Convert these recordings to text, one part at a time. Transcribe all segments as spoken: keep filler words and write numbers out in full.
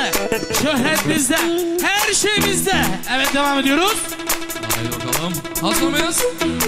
bizde, şöhret bizde, her şey bizde. Evet, devam ediyoruz. Haydi bakalım. Hazır mıyız?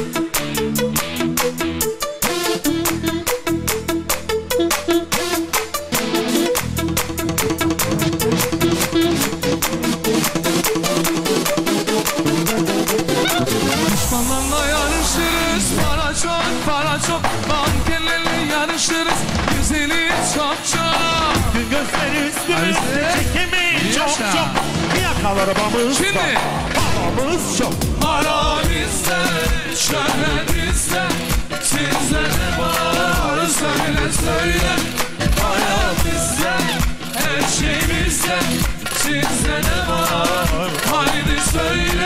Düşmanlarla yarışırız, para çok, para çok. Bankerlerle yarışırız, güzeli çok çok. Gün gözleri üstümüzde, çekemeyiz çok çok. Yakal arabamız Şimdi. var, paramız çok. Para bizde, şöhret bizde. Sizde ne var söyle söyle. Para bizde, her şey bizde. Sizde ne var, haydi söyle.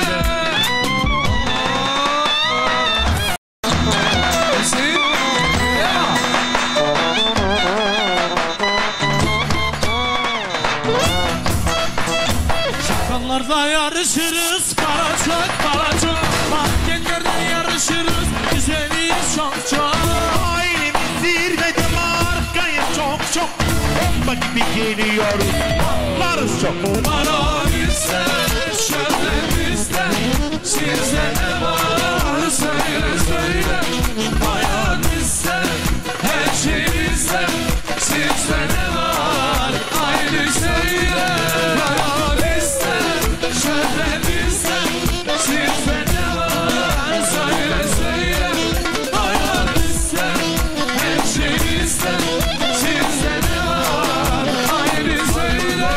Şakanlarda yarışırız, para çok, para çok. Marketlerde yarışırız, güzeliyiz çok çok. Ailemiz zirvede, markayız çok çok. Bomba gibi geliyoruz, varız çok. Para bizde, şöhret bizde. Sizde ne var söyle söyle. Hayat bizde, her şey bizde. Sizde ne var haydi söyle. Para bizde, şöhret bizde. Sizde ne var söyle söyle. Hayat bizde, her şey bizde. Sizde ne var haydi söyle.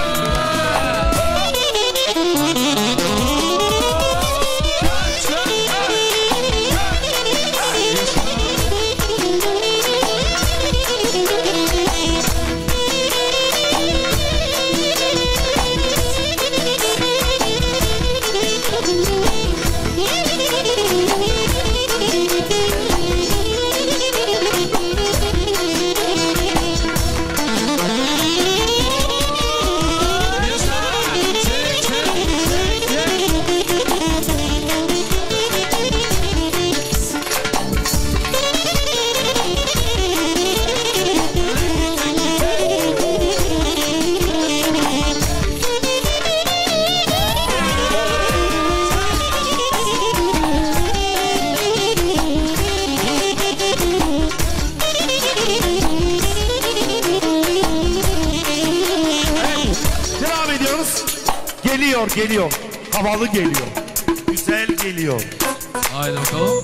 Devam ediyoruz. Geliyor, geliyor. Havalı geliyor. Güzel geliyor. Haydi bakalım.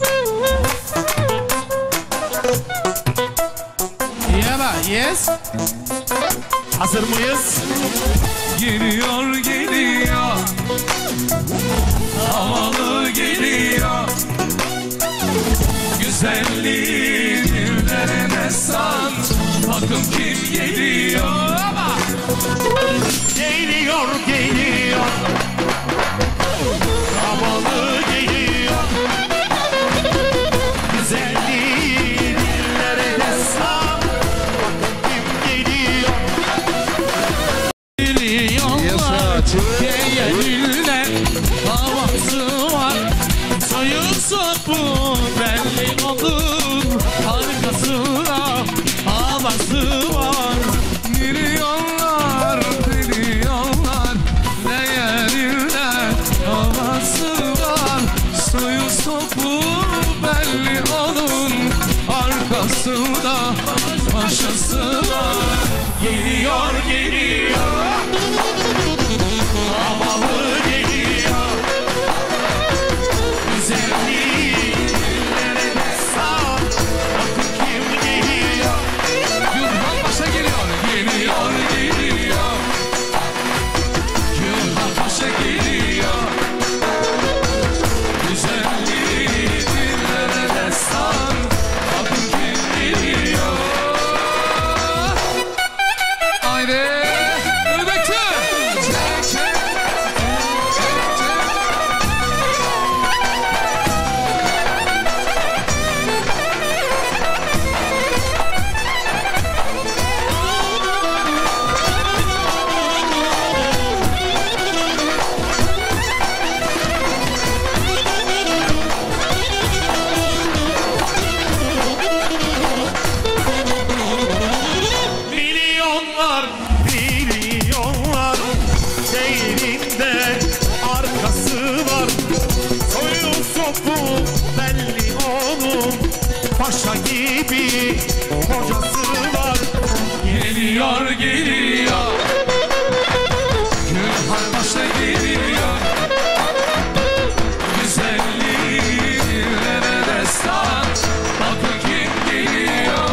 Yeah, yes. Hazır mıyız? Geliyor geliyor, havalı geliyor. Güzelliği dillerine san. Bakın kim geliyor. Geliyor, geliyor. Havalı geliyor. Güzelliği dillerine sar. Kim geliyor? Milyonlar gelirler, havası var. Soyu sopu belli olur. Arkasına havası var. Milyonlar, milyonlar değerler, havası var. Soyu sopu belli olur. Arkasında paşası var. Geliyor geliyor, Havalı geliyor. Güzelliği dillerine sar. başa geliyor. Güzelliklere destan, bakın kim geliyor.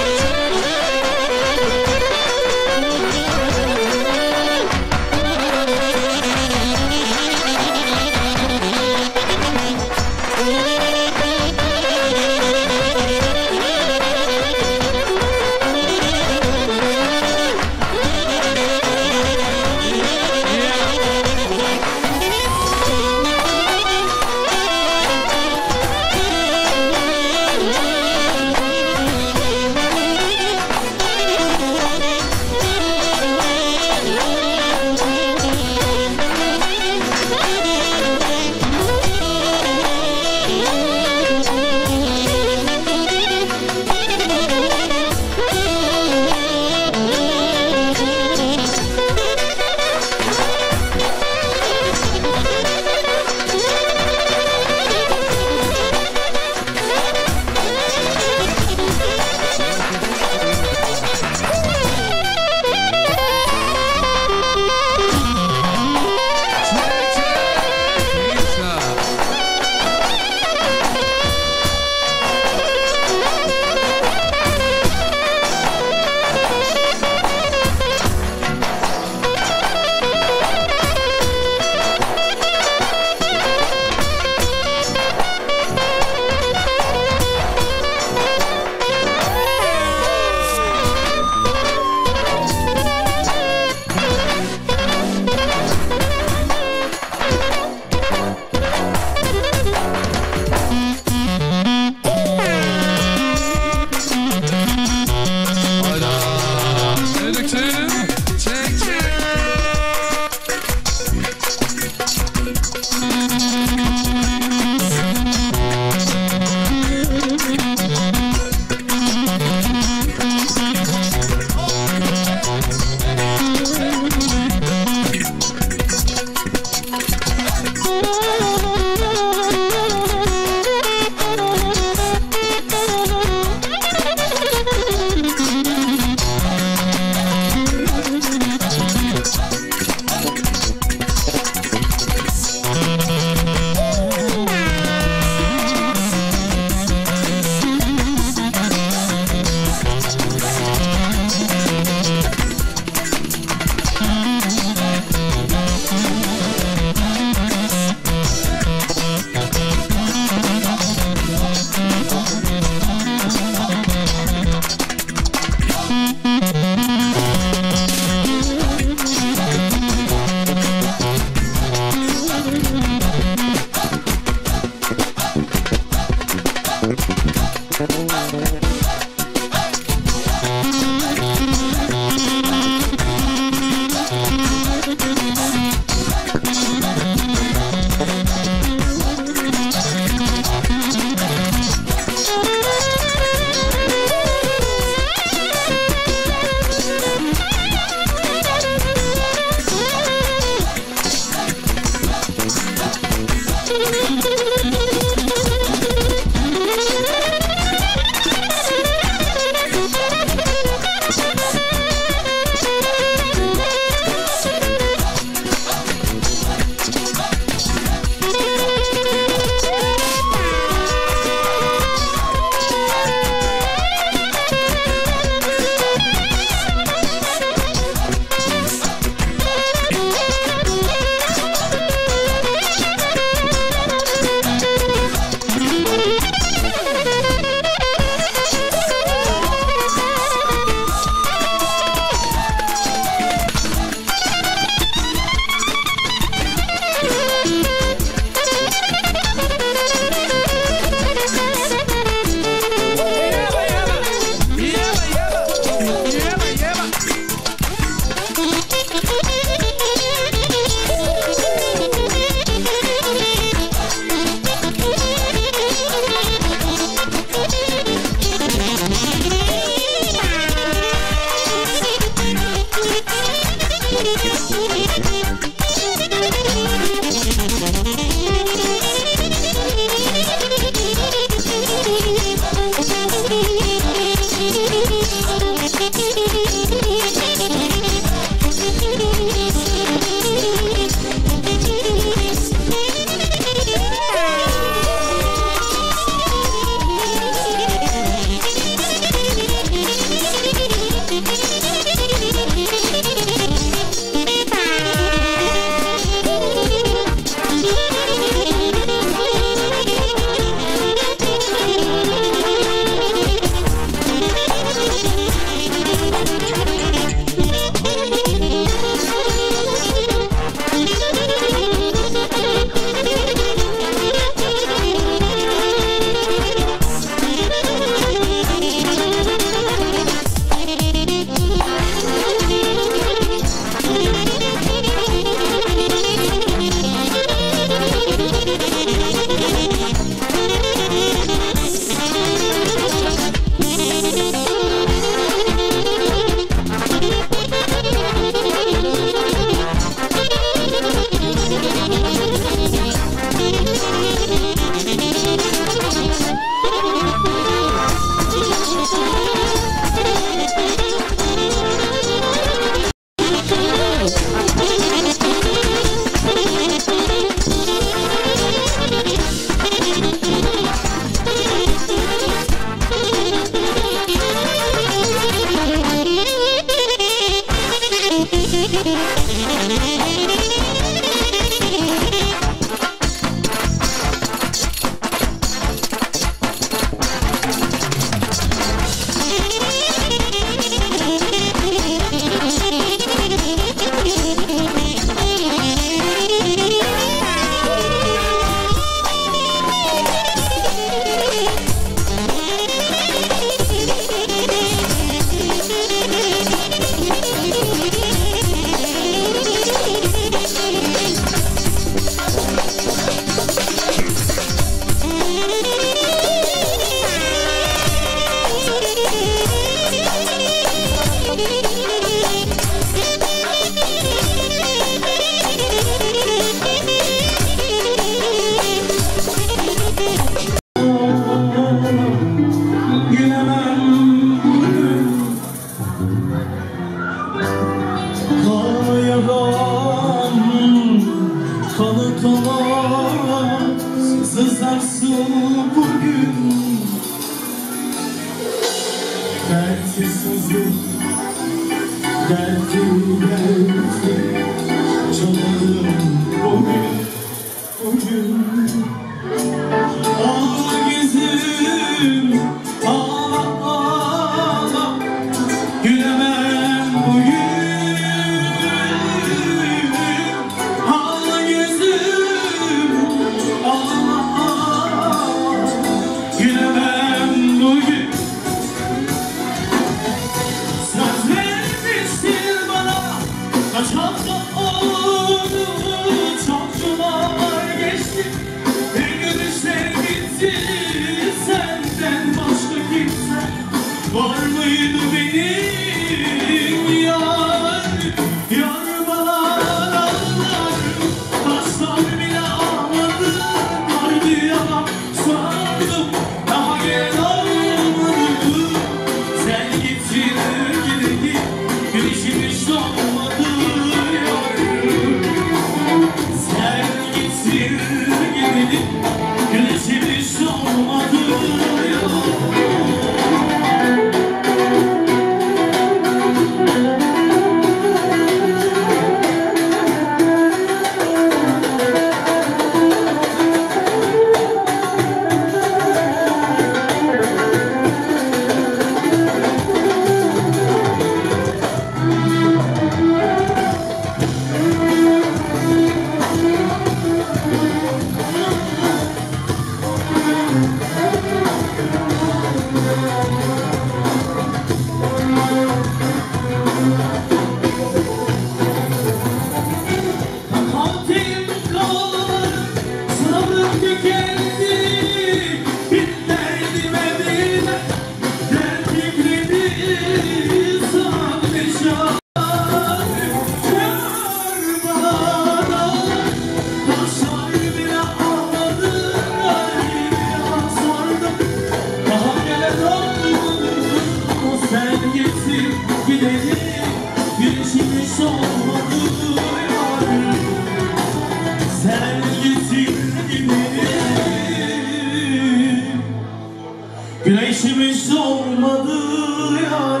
Güneşimiz olmadı yar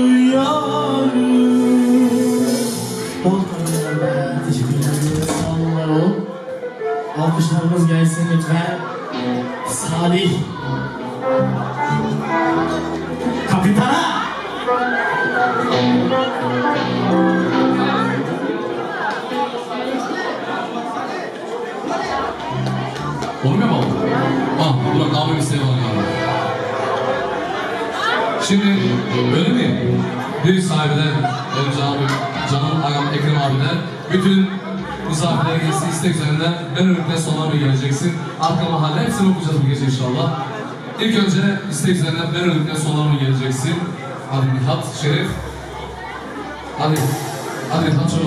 yar. Bol tanrılar be. Teşekkür ederim. Sağ olun, var olun. Alkışlarımız gelsin lütfen. Salih Kapitana. Olmuyor mu? Ah, Burak abim istedim onu ya. Şimdi öyle mi? Bir sahibiden, önce abi, canım ağam Ekrem abiden, bütün misafirler gelsin istek üzerinden ben önümde sonuna geleceksin. Arka mahalle hepsini okuyacağız bu gece inşallah. İlk önce istek üzerinden ben önümde sonuna geleceksin. Hadi Nihat, Şerif. Hadi, hadi Nihat çabuk.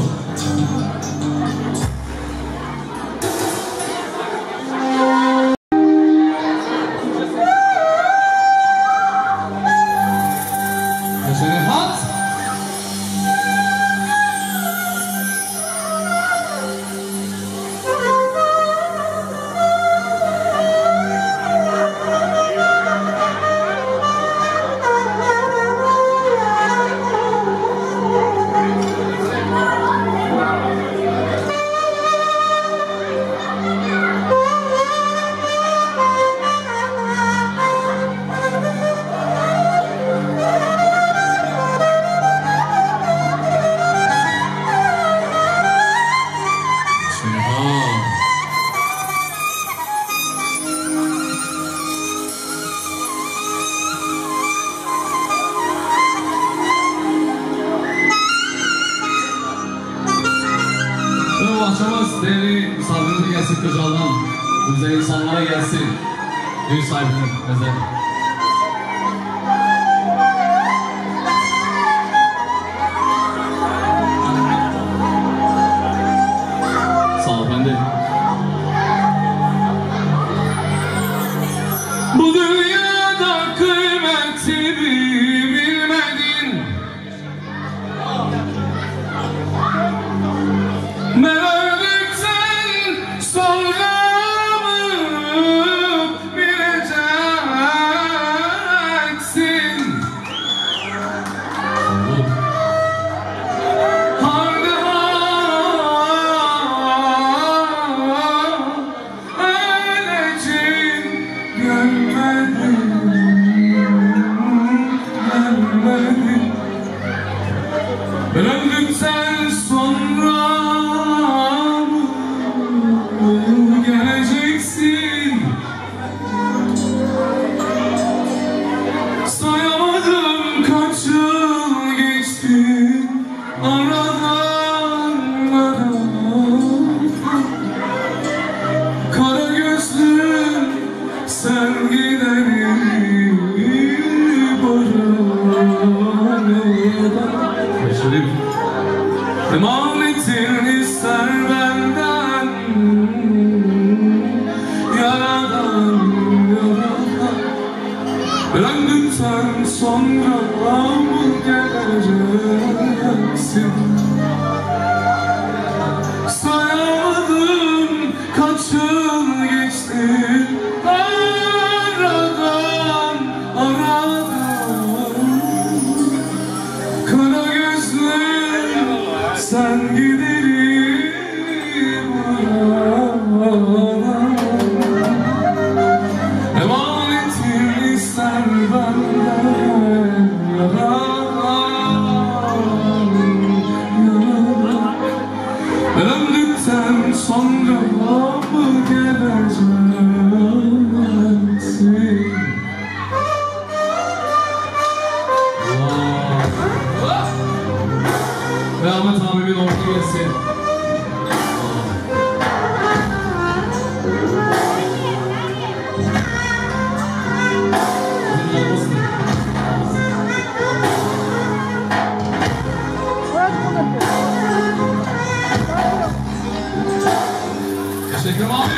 Akşamız değerli misafirimize gelsin Kırcal'dan. Güzel insanlara gelsin. Düğün sahibinin özel. Sağ ol efendim. Bu dünyada kıymetini bilmedin. Merak sonra mı geleceksin? Sayamadım kaç yıl geçti aradan aradan. Kara gözlüm sen giderim buradan. Emanetin ister benden yaradan yaradan. Öldükten sonra mı geleceksin? Ve Ahmet abimin orta gelsin. Teşekkür ederim abi.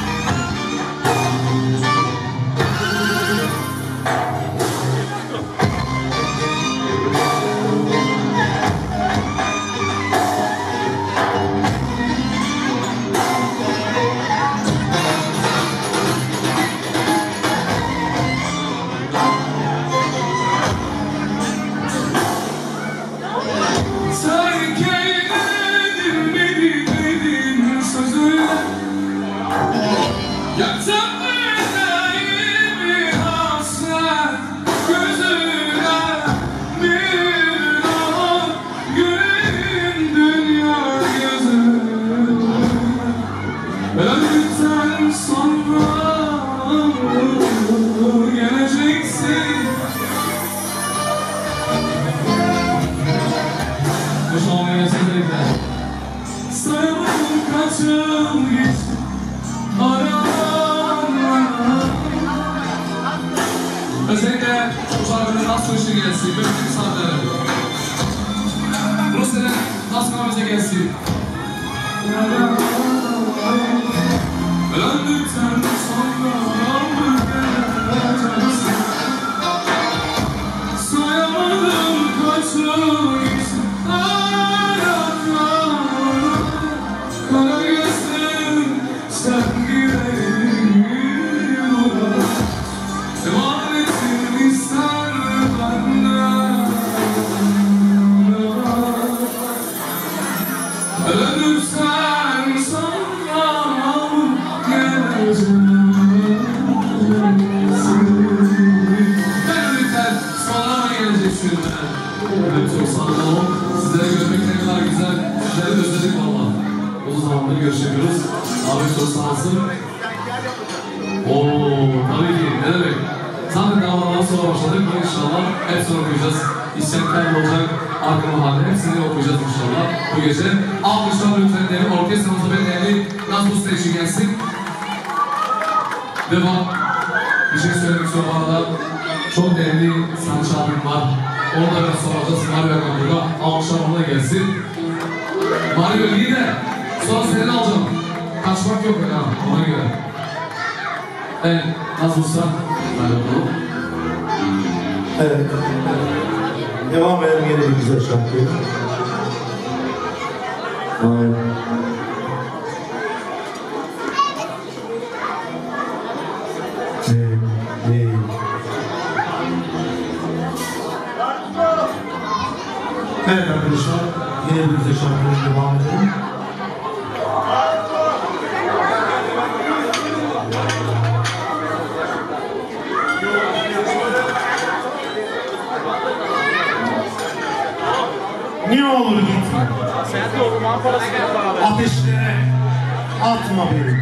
Özellikle bu şarkının nasıl işi gelsin, böyle bir sahneleri. Rusya'nın nasıl kanalımıza gelsin. Öldükten sonra mı geleceksin? Sayamadım kaç yıl geçti aradan. Kara gözlüm sen giderim oradan. Emanetin ister benden ölürsen sonra geleceksin. Ben ölürken sonra mı geleceksin? Evet, çok sağ olun. Sizleri görmek ne kadar güzel. Sizleri özledik valla. Uzun zamandır görüşemiyoruz. Abi çok sağ olsun. Ooo, tabii ki, ne demek? Zaten davadan sonra başladık ve inşallah hepsini okuyacağız. İsyanlar olacak, arka mahalle hepsini okuyacağız inşallah bu gece. Alkışlar lütfen değerli orkestramıza ve değerli Nazlı Usta için gelsin. Ve bak, bir şey söylemek istiyorum bu arada. Çok değerli sanatçı abim var. Onu da biraz soracağız. Mario Yakanlı'da alkışlar ona gelsin. Mario iyi de sonra seni alacağım. Kaçmak yok öyle ha, ona göre. Evet, Nazlı Usta. Evet. Devam edelim yine bir güzel şarkıyla. Aynen. Ne? Ne? Evet arkadaşlar, yine bir güzel şarkıyla devam edelim. Ne olur gitme. Ateşlere atma beni.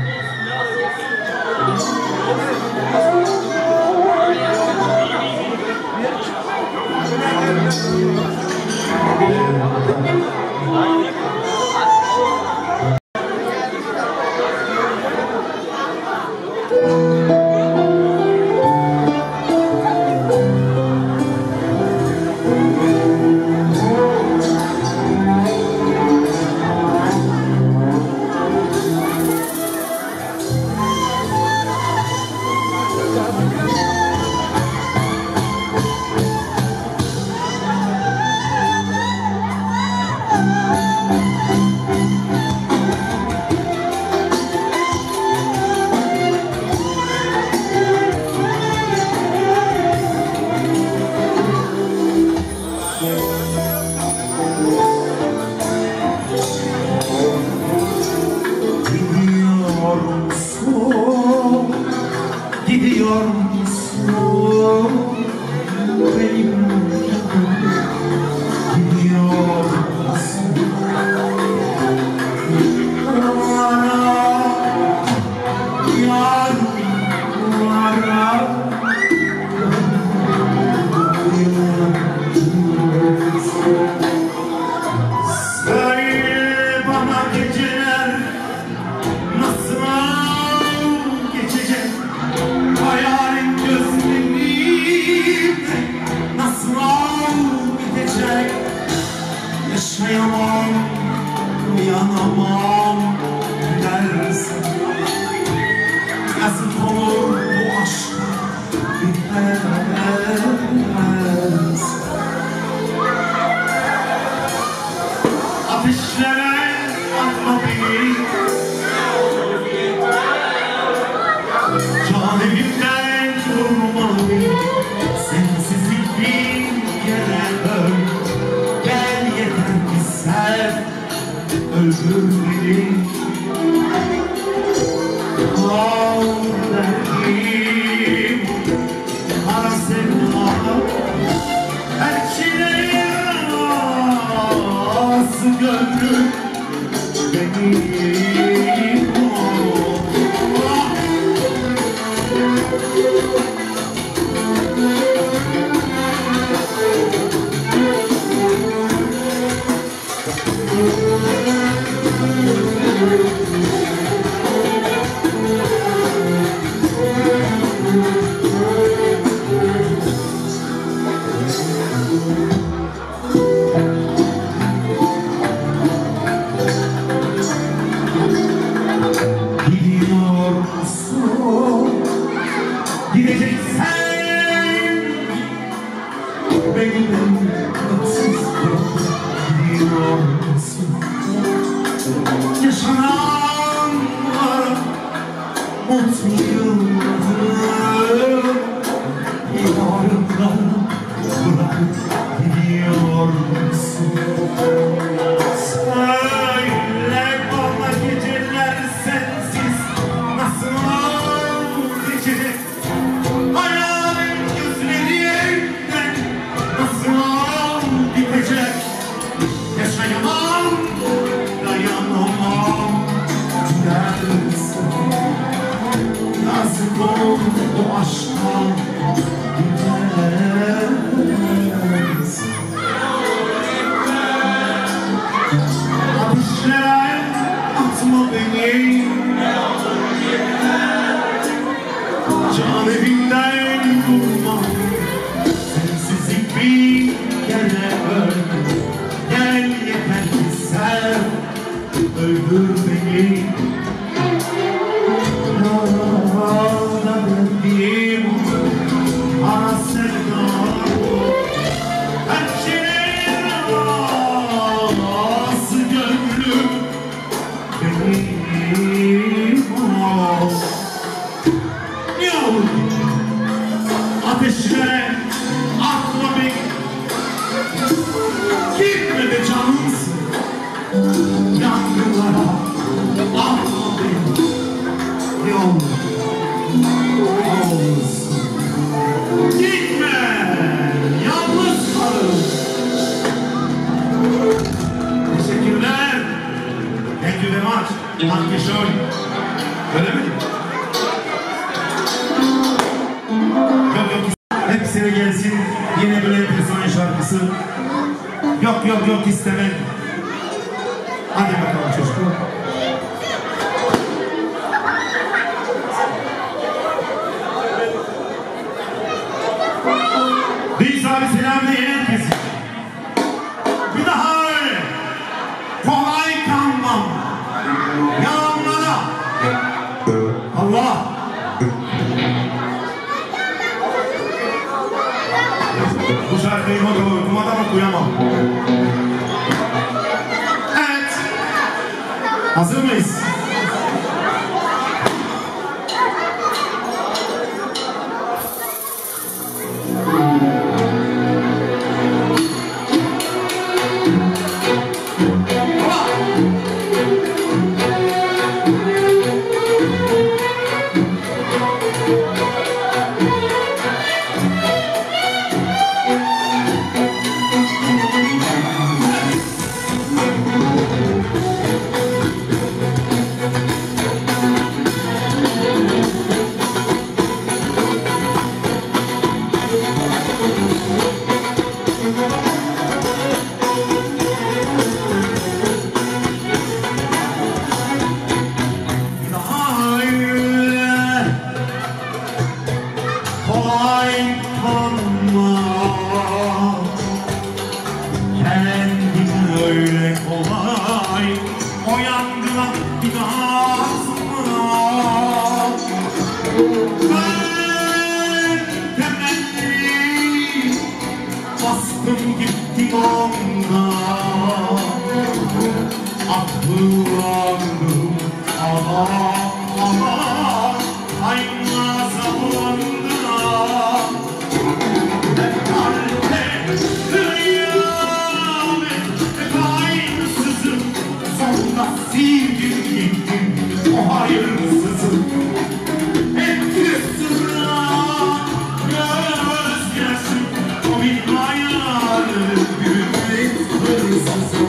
yaşayamam, uyanamam dersin. Nasıl olur bu aşk bitmez. Ateşlere atma beni, can evimden vurma beni. Sensizlik bir kere öl, gel yeter ki sen öldür beni. Al derdim, ara sevda, elçilerin ağası gönlüm benim. Gideceksen beni öpsüz gidiyorsun. Yaşananlara mutluyum, yarınlarını bırakıp gidiyorsun. Söyle bana geceler sensiz nasıl geçecek? Hayalin gözlerinden nasıl bitecek? Yaşayamam, dayanamam dersin. Nasıl olur bu aşkla gideriz? Ateşlere atma beni, can evinden vurma. Sensizlik bir kere öl, gel yeter ki sen öldür beni. Yolda verdiğim ana sevda, elçilerin ağası gönlüm benim. Ne olur ateşlere atma beni, gitme be canımsın. Yangınlara atma beni, ne olur, ne olursun. Gitme, yalnız kalın. Teşekkürler. Thank you very much. Danke schön. Öyle mi? Yok yok. Hepsine gelsin. Yine bir enteresan şarkısı. Yok yok yok istemem. Hadi bakalım çocuklar. Reis abi selamlayın herkesi. Bir daha öyle. Kolay kanmam. Yalanlara. Allah. Bu şarkıyı okumadan okuyamam. Evet. Hazır mıyız? Nazlandım aman aman ay nazlandım hep kalpte kıyamet hep aynısızım sonunda sildim gittim o hayırsızım hep küstüren gözyaşım o bir hayalım büyük hırsızım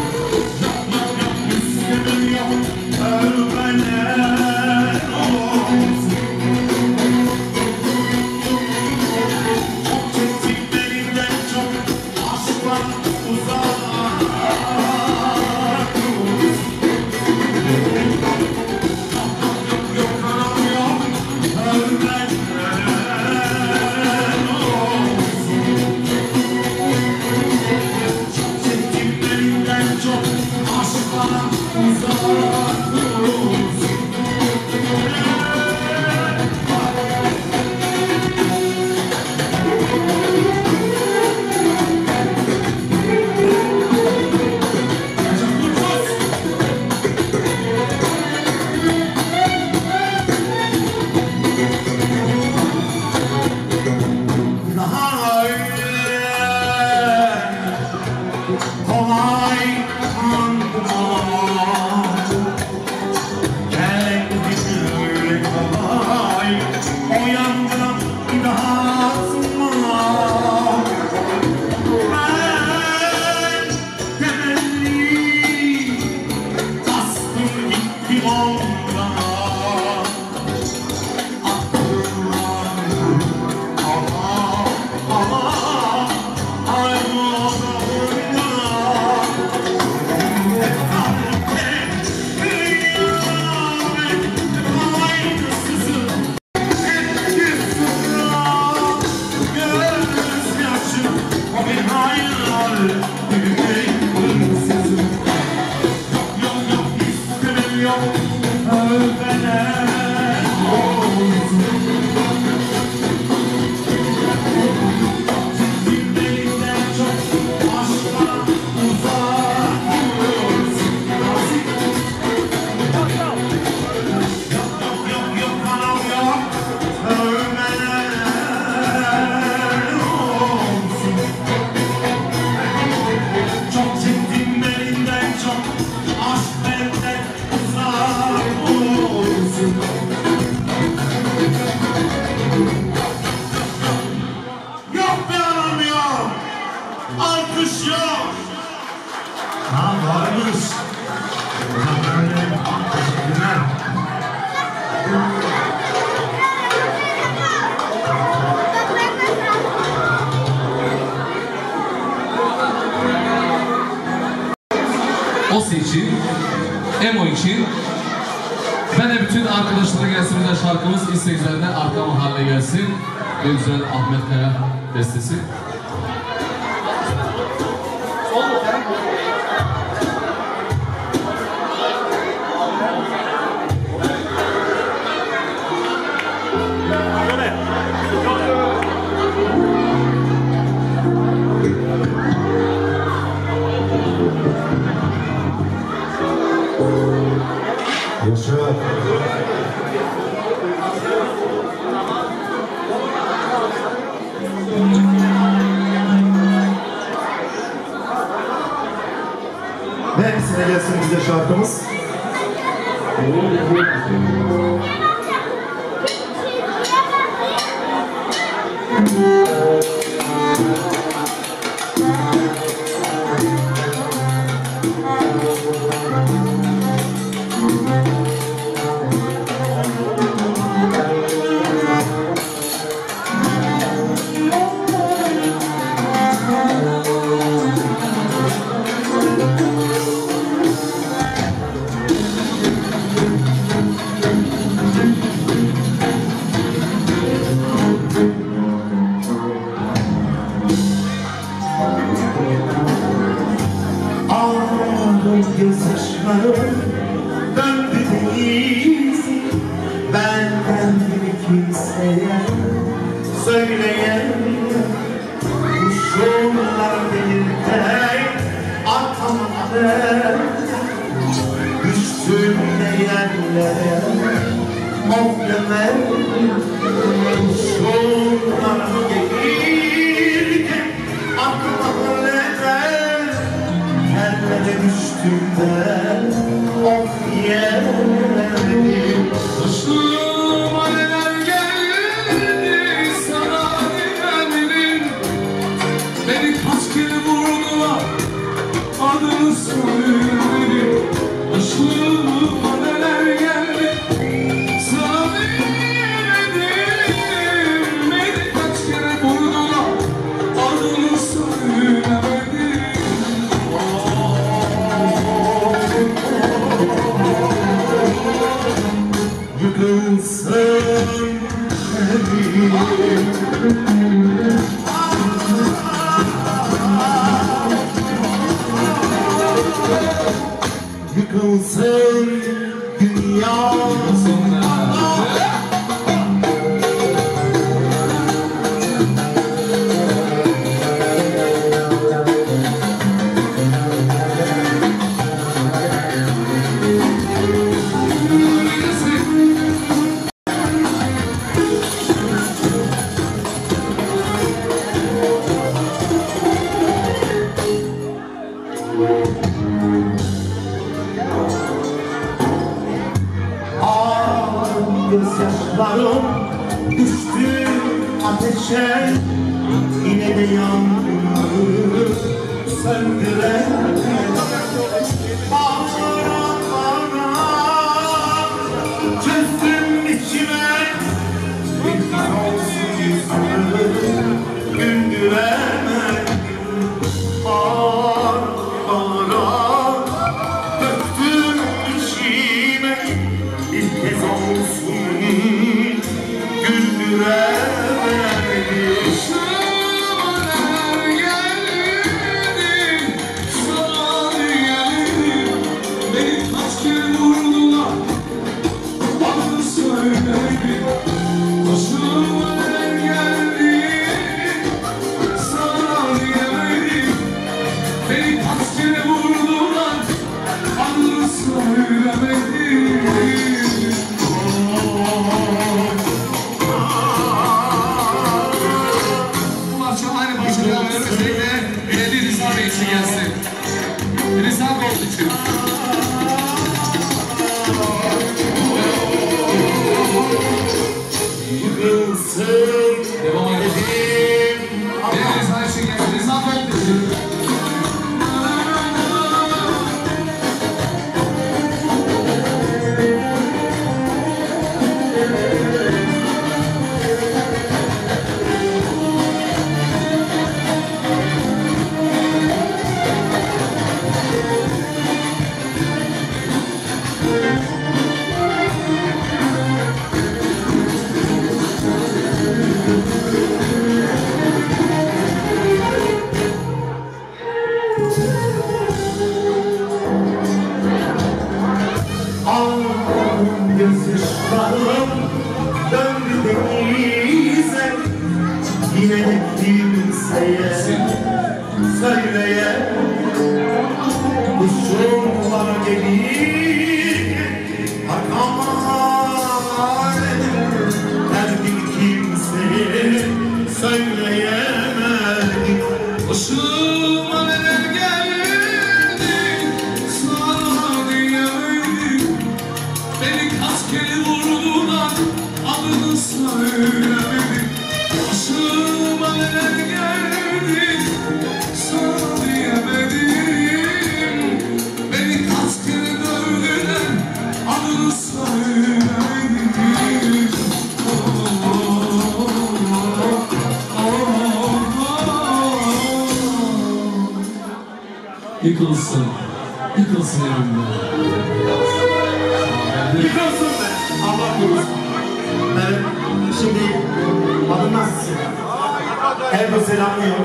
Osi için, Emo için ve de bütün arkadaşlara gelsin de şarkımız istek üzerinde Arka Mahalle gelsin. Ve güzel Ahmet Kaya bestesi. Yaşa. Neresine gelsin bize şarkımız? Gözyaşlarım döndü değilsin benden bir kimseye söyleyen kuşunlar değil de arkamda ellere of yemer kuşunlar gelirken aklıma neler yerlere düştüğümde of yemedim. Başıma neler geldi sana güvendim. Beni kaç kere vurdular adını söylemedim. Başıma neler geldi sana diyemedim. Beni kaç kere vurdular adını söylemedim. Yıkılsın evim, yıkılsın dünya sonra. Gözyaşlarım düştü ateşe, yine de yangını söndüremedim. Bağıra bağıra çözdüm içime, bir kez olsun yüzümü güldüremedim. Bağıra bağıra döktüm içime, bir kez olsun güldüremedim. Başıma neler geldi sana diyemedim. Beni kaç kere vurdular adını söylemedim. Başıma neler geldi sana diyemedim. Beni kaç kere vurdular adını söylemedim. Bu akşam aynı başarılar özellikle belediye Rıza Bey için gelsin. Rıza Bey için. Yıkılsın Devam edelim. Belediye Rıza için gelsin. Rıza Bey için. Ağlarım gözyaşlarım döndü denize, yine de kimseye söyleye. Kuşumlar gelir arkama, derdim kimseye söyleyemedim. Başıma neler geldi sana diyemedim. Beni kaç kere vurdular adını söylemedim. Başıma neler geldi sana diyemedim. Beni kaç kere dövdüler adını söylemedim. Oh, oh, oh, oh. Yıkılsın, yıkılsın evimde. Yıkılsın be, Allah korusun. Evet, şimdi adımız Erdo selamlıyor.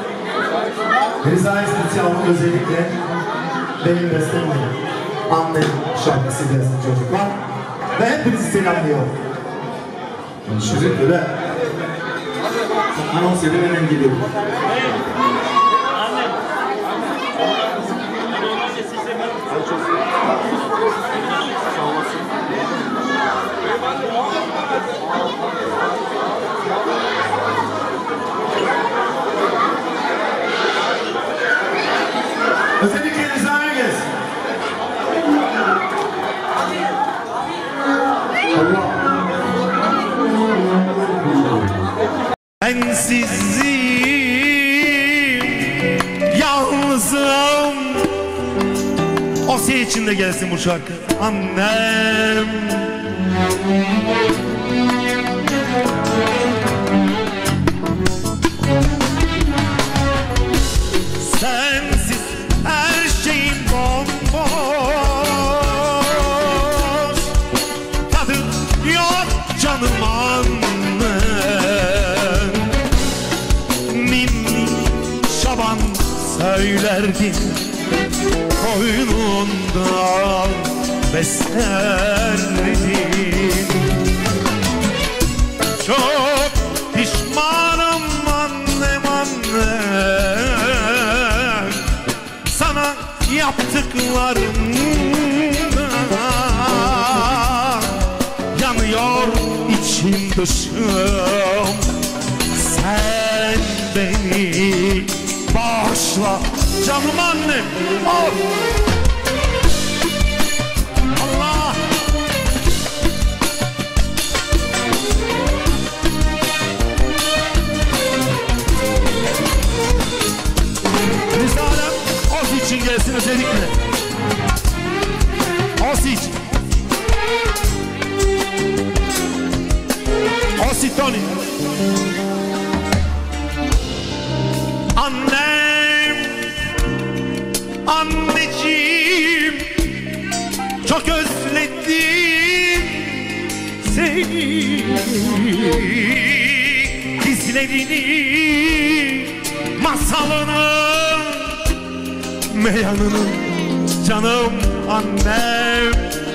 Rıza İspitsal'ın özellikle benim beslemle annem şarkısı gelsin çocuklar. Ve hepinizi selamlıyor. Teşekkürler. Anons edin, hemen geliyorum. Sağ olasın. Özellikle Rıza'ya gelsin. Allah. Bensizim, yalnızım. O şey içinde gelsin bu şarkı. Annem. Sensiz her şeyim bomboş. Tadı yok canım annem. Ninni Şaban söylerdi, koynundan beslerdim. Çok pişmanım annem annem, sana yaptıklarımdan yanıyor içim dışım. Sen beni bağışla canım annem. Oh! Allah! Rıza'nın Oz için gelsin özellikle. Oz için. Oz Tony. Annem, anneciğim, çok özledim seni. Dizlerini, masalını, meyanını, canım annem.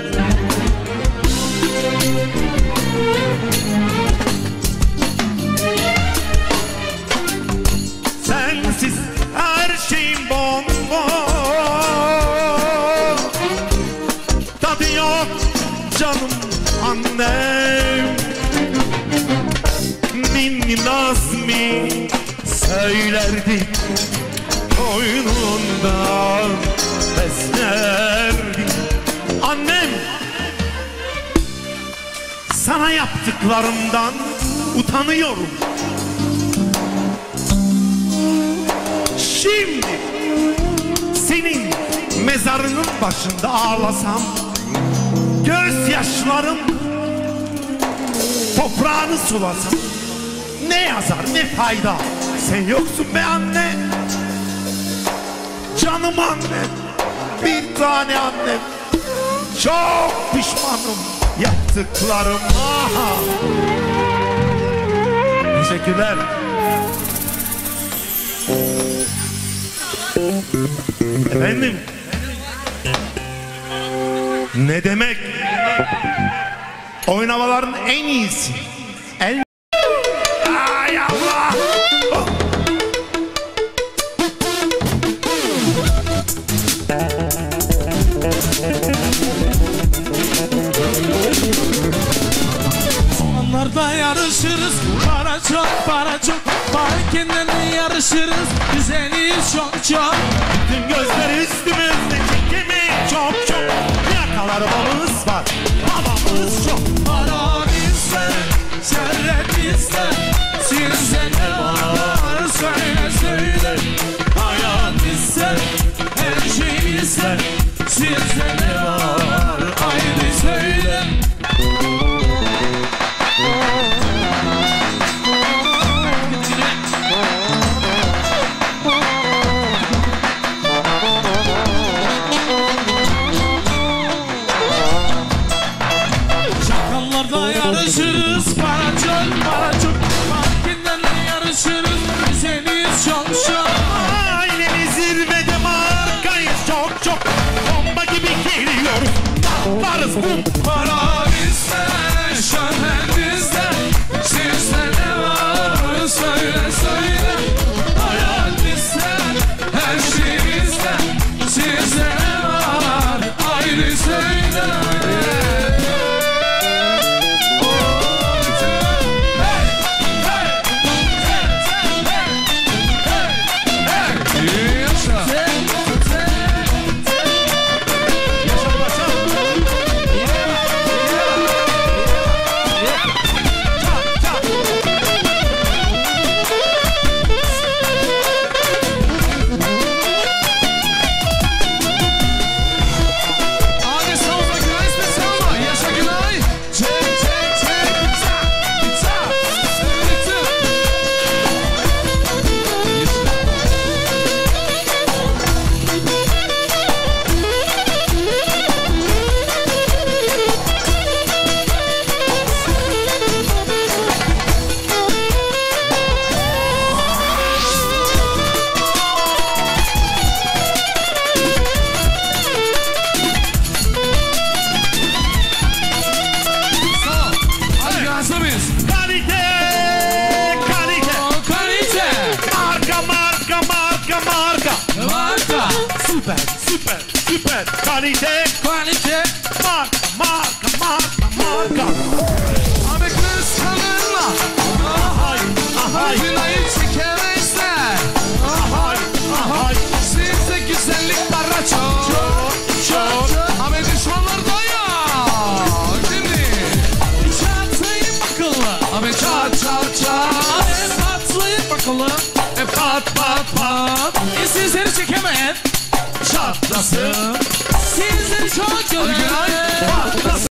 Sensiz her şeyim bomboş. Tadı yok canım annem. Ninni Nazmi söylerdi, koynundan beslerdi. Annem, sana yaptıklarımdan utanıyorum. Şimdi senin mezarının başında ağlasam, gözyaşlarım toprağını sulasam, ne yazar ne fayda? Sen yoksun be anne. Canım annem, bir tane annem. Çok pişmanım yaptıklarıma. Teşekkürler. Efendim, ne demek? Oynamaların en iyisi. En... Ay Allah! Oh. Onlarda yarışırız, para çok, para çok. Farkından yarışırız, güzeliyiz çok çok. Bütün gözler üstümüzde çekimi çok çok. Yakalarımız var, babamız çok. Para bizde, şerret bizde. Sizde ne var söyle söyle. Hayat bizde, her şey bizde. Sizde ne var haydi söyle. Çakallarda yarışırız, para çok, para çok. Farkinden yarışırız, güzeliyiz çok çok. Ailemiz zirvede markayız çok çok. Bomba gibi geliyoruz, varız bu. Para bizde, şöhret bizde. Sizde ne var söyle söyle. Hayat bizde, her şey bizde. Sizde ne var ayrı söyle. Oh, kalite, kalite, marka, marka, marka, marka. Abi kıskanırlar, ahay, ahay, günahı çekemezler, ahay, ahay. Sizde güzellik para çok, çok, çok. Abi düşmanlar da yok, şimdi çatlayın bakalım. Abi çat, çat, çat, e patlayın bakalım. E pat, pat, pat. E sizleri çekemeyen çatlasın. Sizleri çok gören patlasın.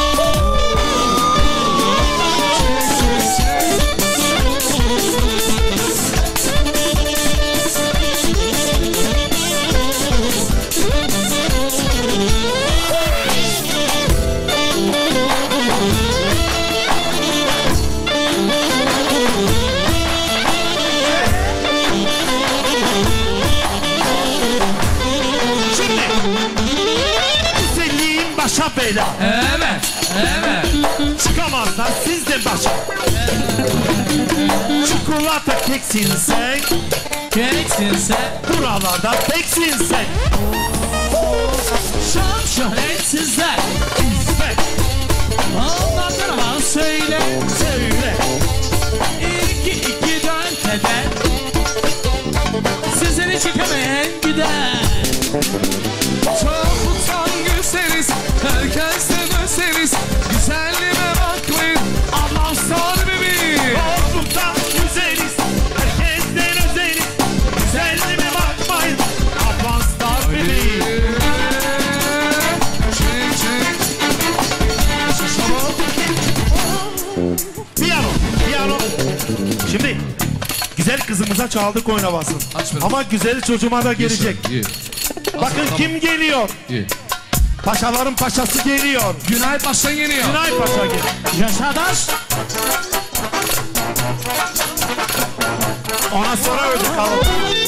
Başa bela. Evet, evet. Çıkamazlar sizden başa. Çikolata keksin sen. Keksin sen. Buralarda teksin sen. Şan şöhret sizler. İsmet. Onlardan var söyle. Söyle. İki iki dön teden. Sizleri çekemeyen gider. Çok utan gülseniz, herkesten ölseniz, güzelliğime bakmayın, Allah sor bebeğim. Toplumdan güzeliz, herkesten özeliz, güzelliğime bakmayın, Allah sor bebeğim. Çek çek. Piyano, piyano. Şimdi güzel kızımıza çaldık oynavasın. Ama güzel çocuğuma da gelecek. Bakın kim geliyor? İyi. Paşaların paşası geliyor. Günay Paşa geliyor. Günay Paşa geliyor. Yaşadaş. Ona sonra öldük kalın.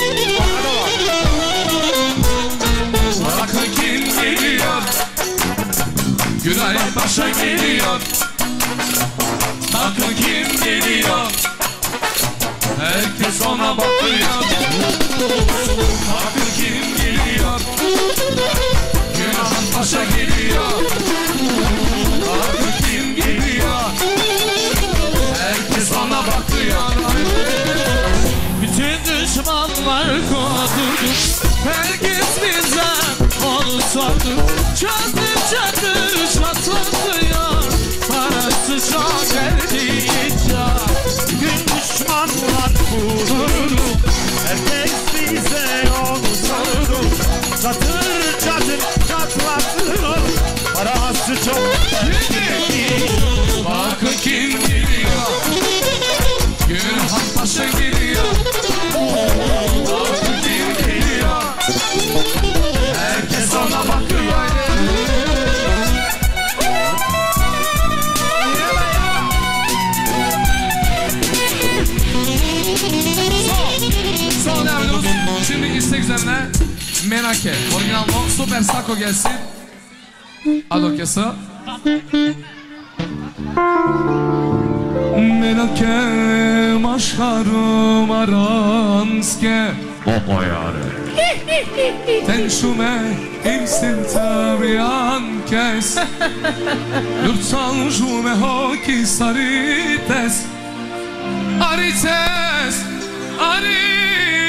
Bakın kim geliyor? Günay Paşa geliyor. Bakın kim geliyor? Herkes ona bakıyor. Bakın kim geliyor? Günah Paşa geliyor. Bakın kim geliyor? Herkes ona bakıyor. Bütün düşmanlar korktu. Herkes bizden onu sordu. Çadır çadır çatlatıyor. Parası çok erdikçe. Bütün düşmanlar kurdu. Herkes bize onu sordu. Çatır çatır çatlatıyor. Parası çok erdikçe. Bakın kim geliyor? Günah Paşa geliyor. Bakın kim geliyor? Herkes ona bakıyor. Son, son devam ediyoruz. Şimdi istek üzerine Menake, orijinal mo, Super Sako gelsin. Adokyası. Menake maşkarım aranske. Oho yani. Ten şume imsin tabian kes. Lurtan şume hoki sarites. Arites, arites.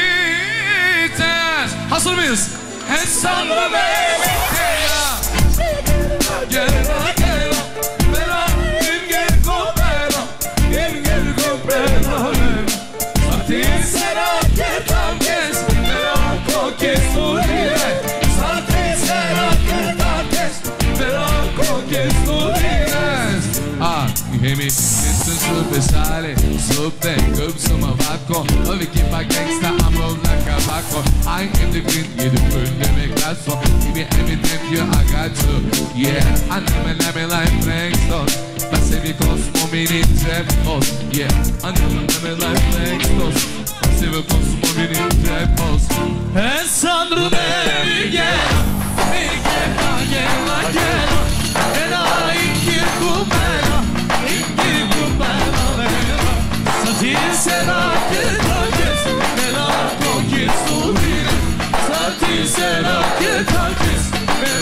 Hazır mıyız? Hesabı meyveteya. Gel gel, bela, im gel kopela, im gel kopela. Satin sera ketam kes, bela kokes urire. Satin sera ketam kes, bela kokes urire. Ah, hemi, este super sale, super kubsuma vatko. Öve ki pa gangsta amrovna kabako. I am the green, you the burn, the make that song. Give me everything you I got to. Yeah, I never let me like Frankston. Passive cosmo mini trepos. Yeah, I never let me like Frankston. Passive cosmo mini trepos. En Sandro de gel, gel, gel, gel. En ay ki kumera, ki kumera. Satin sera que toques, mela kokis urire. Satin sera que toques.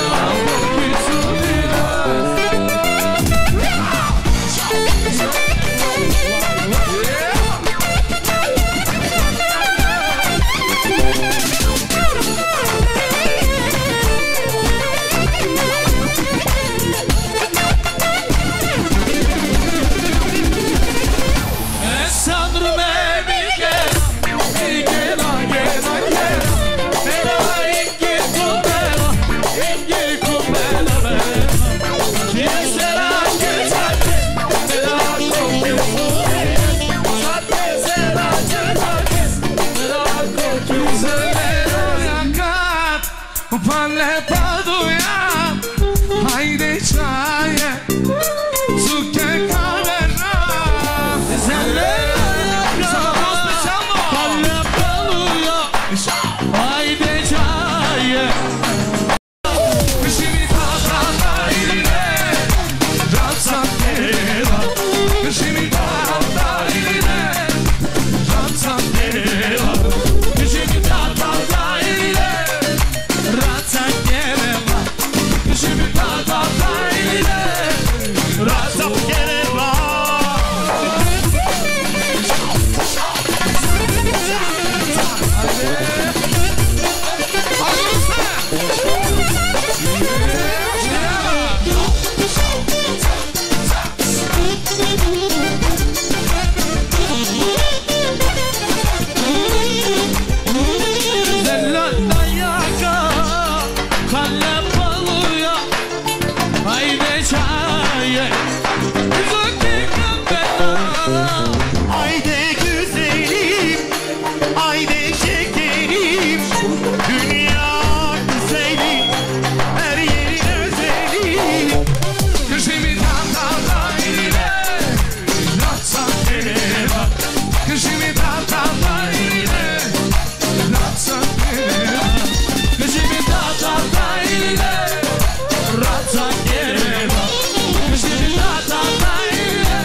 Calle Paduia, haydi çaya, zucche caverna. Calle Paduia, haydi çaya. Şimdi tata ile, razza teva. Şimdi tata ile, razza teva. Şimdi tata ile, razza teva. Şimdi tata ile, razza teva. Haydi güzelim, haydi şekerim. Dünya güzeli, her yeri özeli. Şimdi tata ile, razza teva. Şimdi tata ile, razza teva. Şimdi tata ile, razza teva. Şimdi tata ile,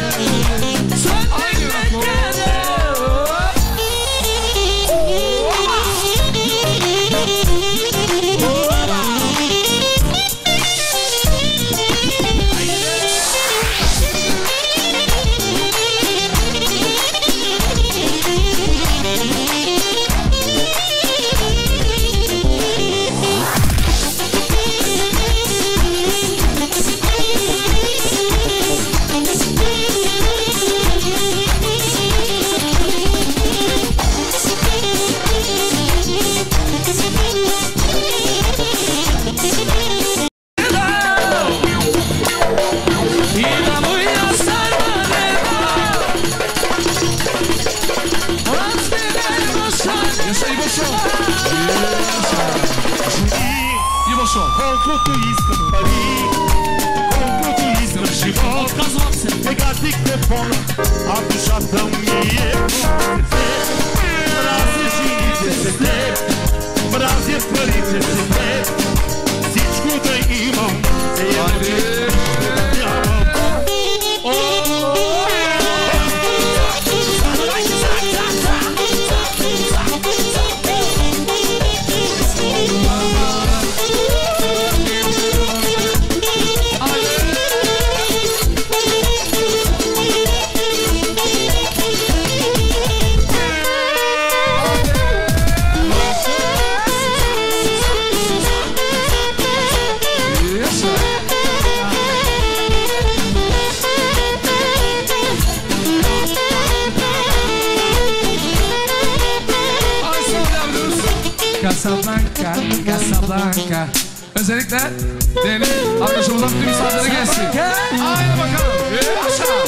Колко ти искам пари, колко ти искам живот. Сега ти телефон, а душата ми е в ръцете. Мразя жените с теб, мразя парите с теб. Всичко да имам, е едно, че да нямам. Casablanca, Casablanca. Özellikle Deniz arkadaşımızdan tüm misafirlere gelsin. Haydi bakalım. Aşağı.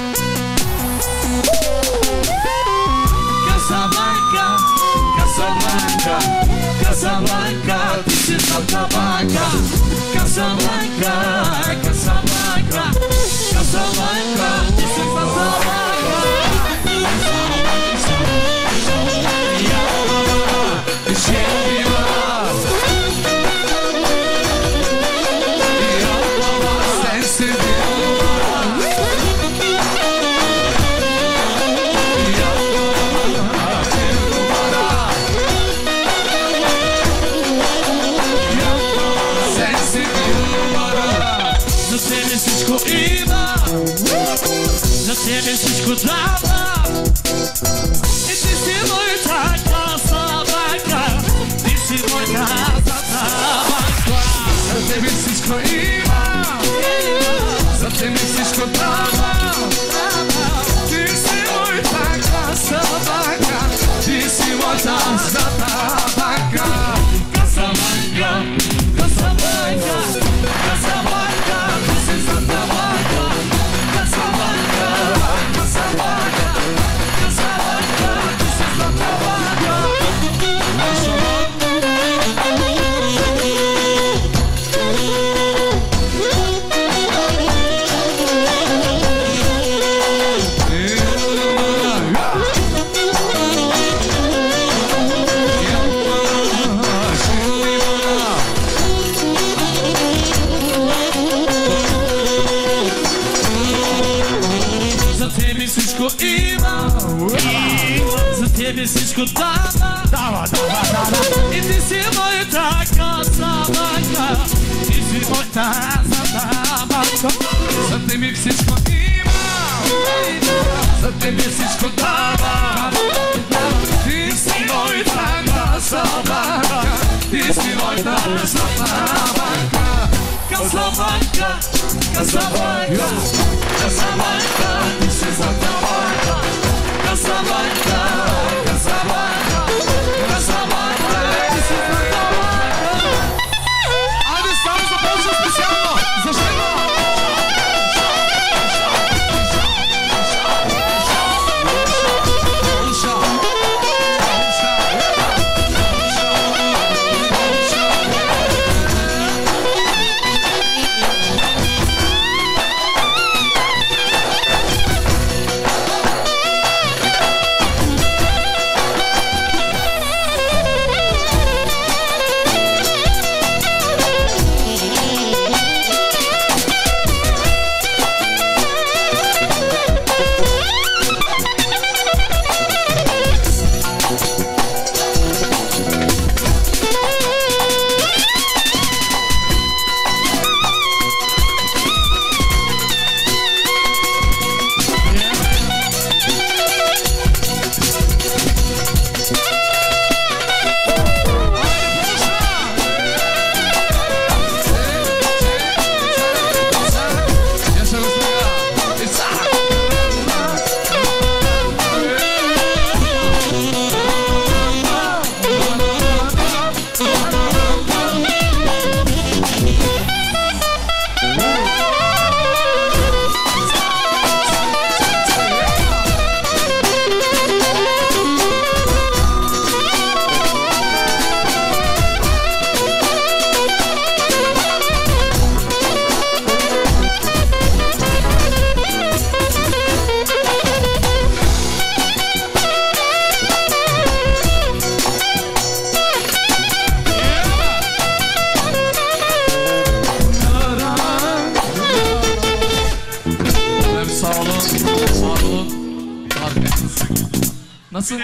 Casablanca, Casablanca, Casablanca, this is Casablanca. Casablanca, Casablanca, Casablanca, this is Casablanca. За тебе всичко дава. И ти си моята Casablanca, ти си моята Casablanca. За тебе всичко има, за тебе всичко дава. Ти си моята Casablanca, ти си моята Casablanca. Casablanca, Casablanca, Casablanca, this is Casablanca. Casablanca, Casablanca, Casablanca, this is Casablanca. escutava. Dava, dava, dava. E disse muita coisa bacana. Disse muita coisa bacana. Sente-me que se escondia. Sente-me que se escutava. Disse muita coisa bacana. Disse muita coisa bacana. Casablanca, Casablanca, Casablanca, this is what the Casablanca, Casablanca, Casablanca, this is what the Ale stary to bardzo specjalno, zaczynamy! Nasıl?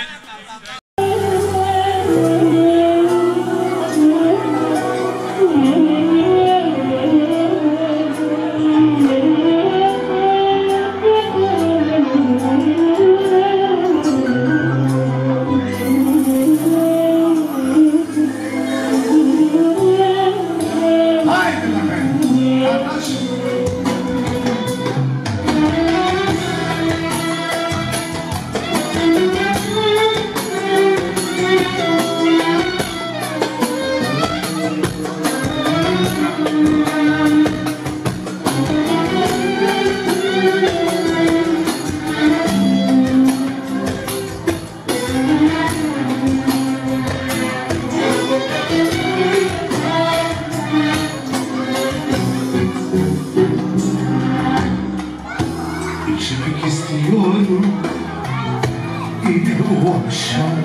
İçmek istiyorum yine bu akşam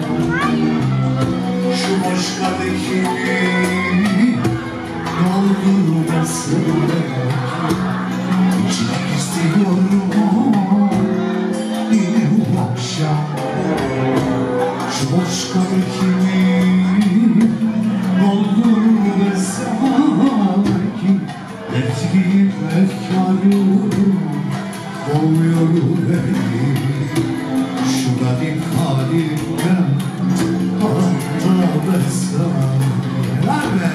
şu boş kadehimi doldurmasın. İçmek istiyorum yine bu akşam şu boş kadehimi doldurmasın ki etkilim efkarım olmuyor beni şu garip halimden anlamazsan. Nerede?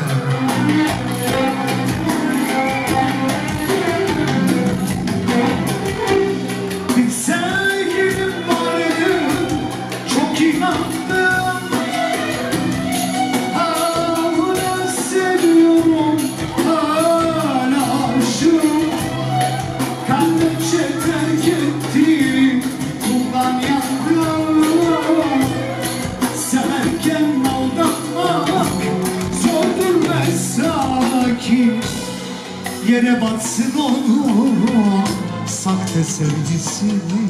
Bir sevgilim vardı, çok inandım. Hala seviyorum, hala aşığım. Kalbimce terk ettim, bundan yandım. Severken aldatmak zordur mesaki. Yere batsın onu sahte sevgisi.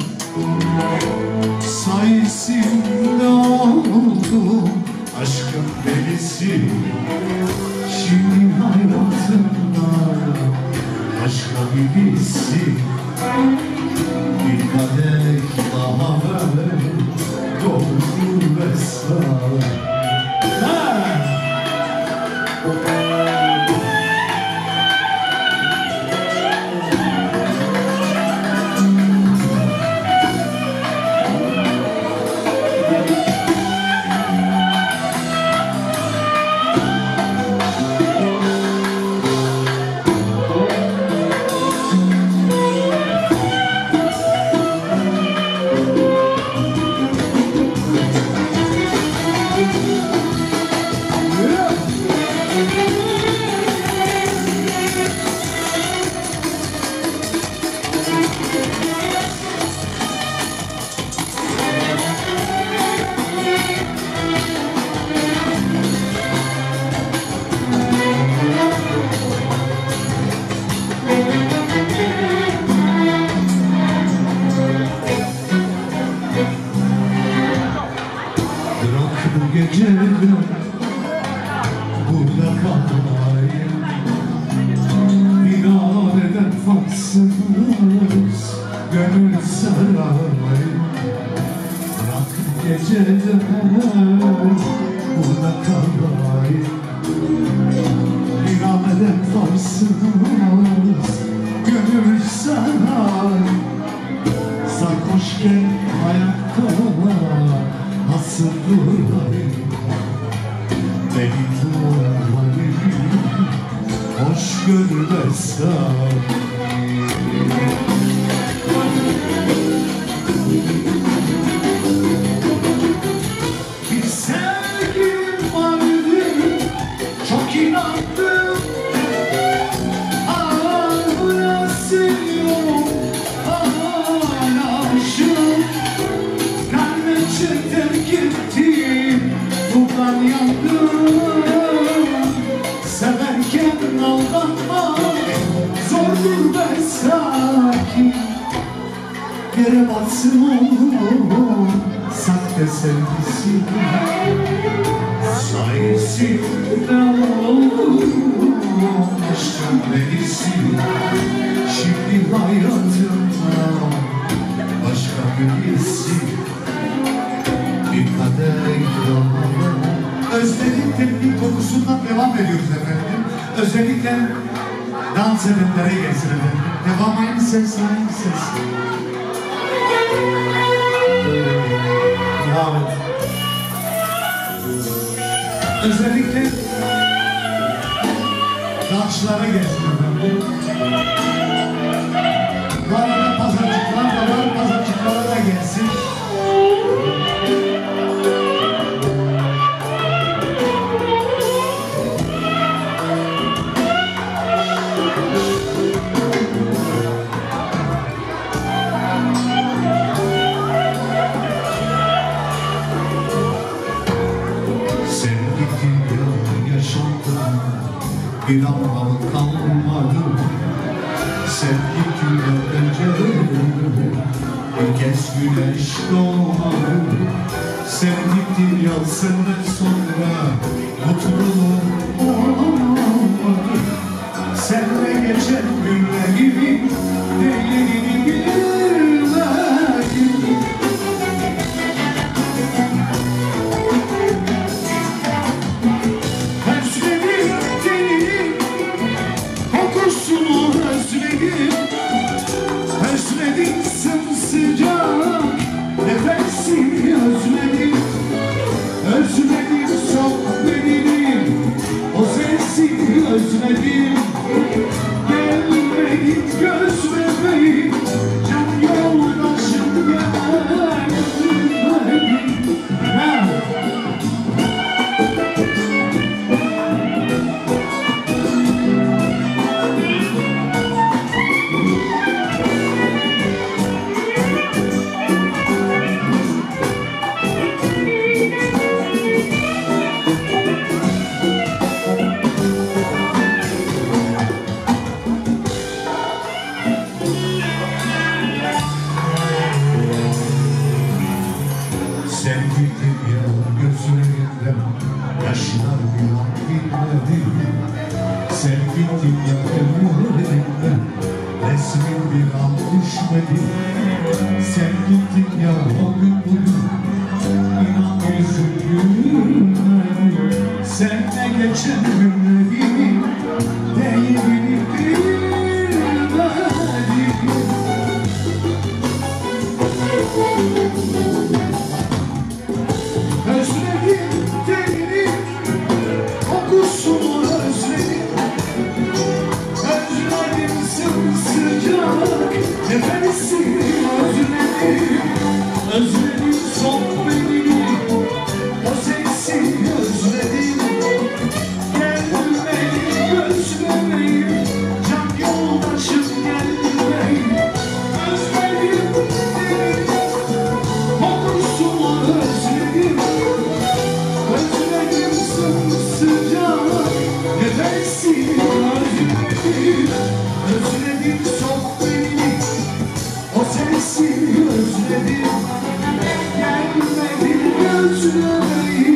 Sayesinde oldum aşkın delisi. Şimdi hayatımda başka birisi. Bir kadeh daha ver, doldur ve Sen gittin ya o gün bugün, inan yüzüm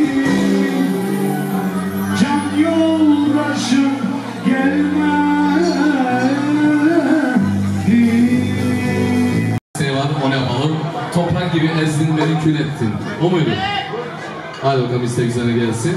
can yoldaşım gelmedi. Şey var, onu yapalım. Toprak gibi ezdin beni kül ettin. O muydu? Hadi bakalım istek üzerine gelsin.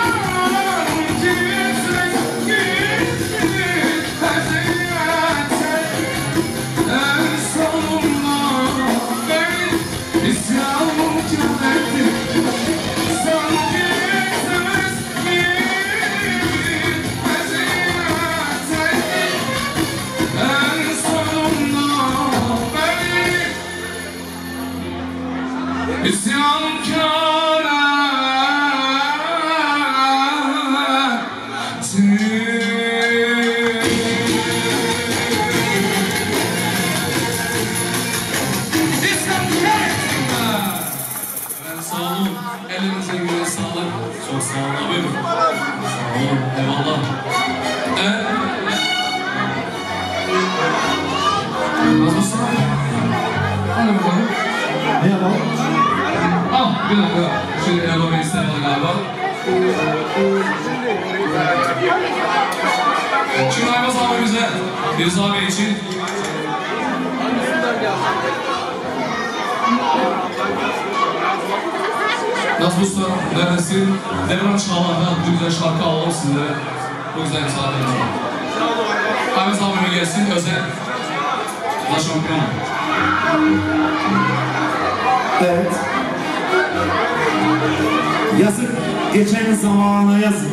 Sen Bir dakika, şimdi Erdoğan'ı istemiyor galiba. Şimdi Aymaz abimize, Rıza Bey için Nazım Usta, neredesin? Devran Çağlar'dan bu güzel şarkı alalım sizlere. Bu güzel müsaadeniz var. Aymaz abime gelsin, özel La Şampiyon. Evet. Yazık, geçen zamana yazık.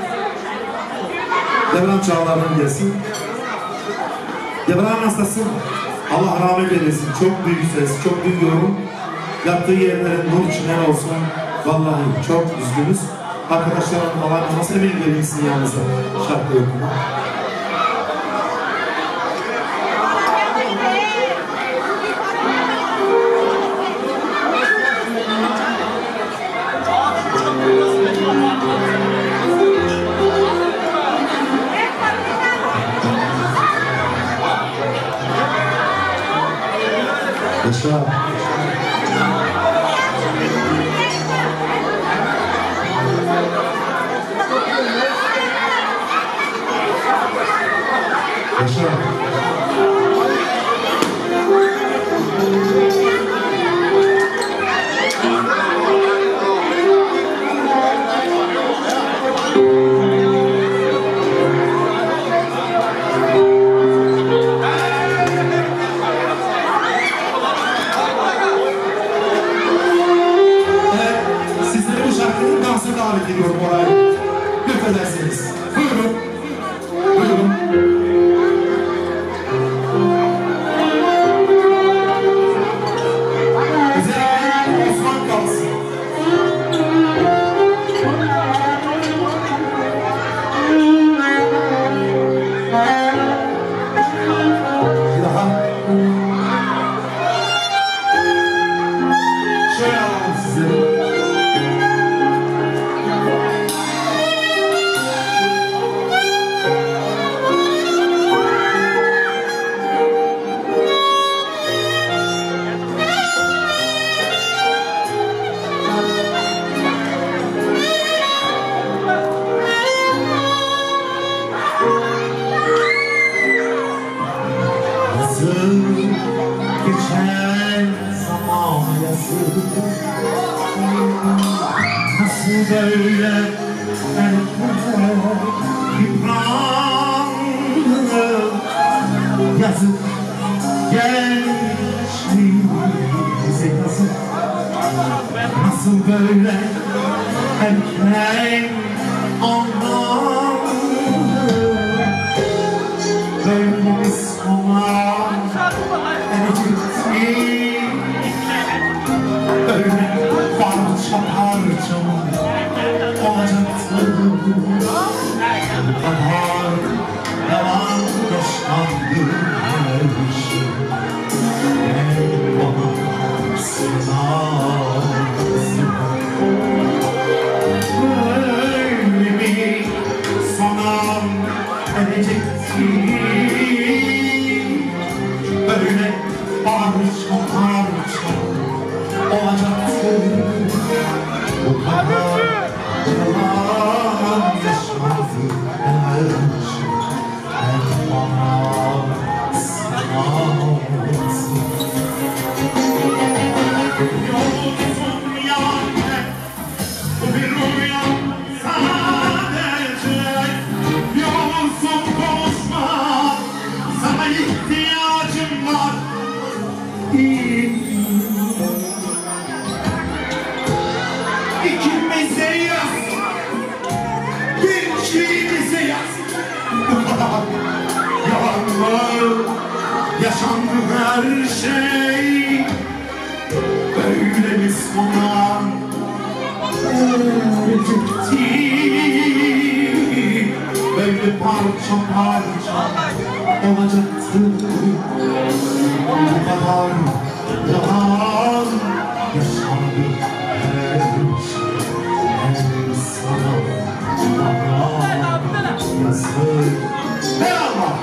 Devran Çağlar'dan gelsin. Devran hastası, Allah rahmet eylesin. Çok büyük ses, çok büyük yorum. Yaptığı yerlerin nur içinden olsun. Vallahi çok üzgünüz. Arkadaşlarım Allah nasıl emin gelinsin yanınıza şarkı okuma. Yaşa. Yaşa. Davet ediyorum oraya. Lütfederseniz. Buyurun. Buyurun. Özellikle Osman kalsın. Bir daha. Şöyle alalım sizi. Geçen zaman yazık. Nasıl böyle erkekler yıprandı. Yazık gençliğimize nasıl, nasıl böyle erken anlandı. Böyle bir sona öyle parça parça olacaktı. Bu kadar yalan yaşandı her şey. Ben bana sığmazdım. Böyle mi sana edecekti? Böyle parça parça olacaktı. Bu kadar yalan yaşandı her şey. Ben bana sığmazdım. Yolsun yani bu bir rüya sadece. Yolsun konuşma, sana ihtiyacım var. İkimize yaz, gençliğimize yaz. Bu kadar yalanlar yaşandı her şey. Böyle mi sona erecekti. Böyle parça parça olacaktı. Bu kadar yalan yaşandı her şey. Her sana bana yazık. Eyvallah.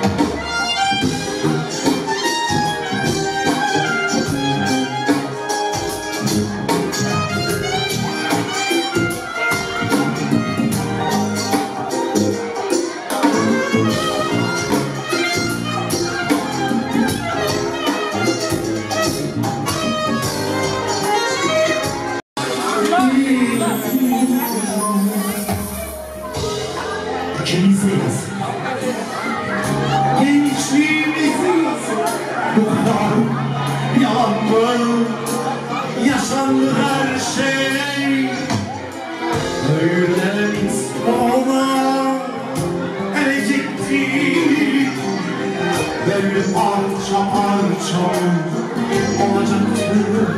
Gençliğimiz bu kadar yalan mı? Yaşandı her şey. Öyle ona erecekti. Böyle parça parça olacaktı.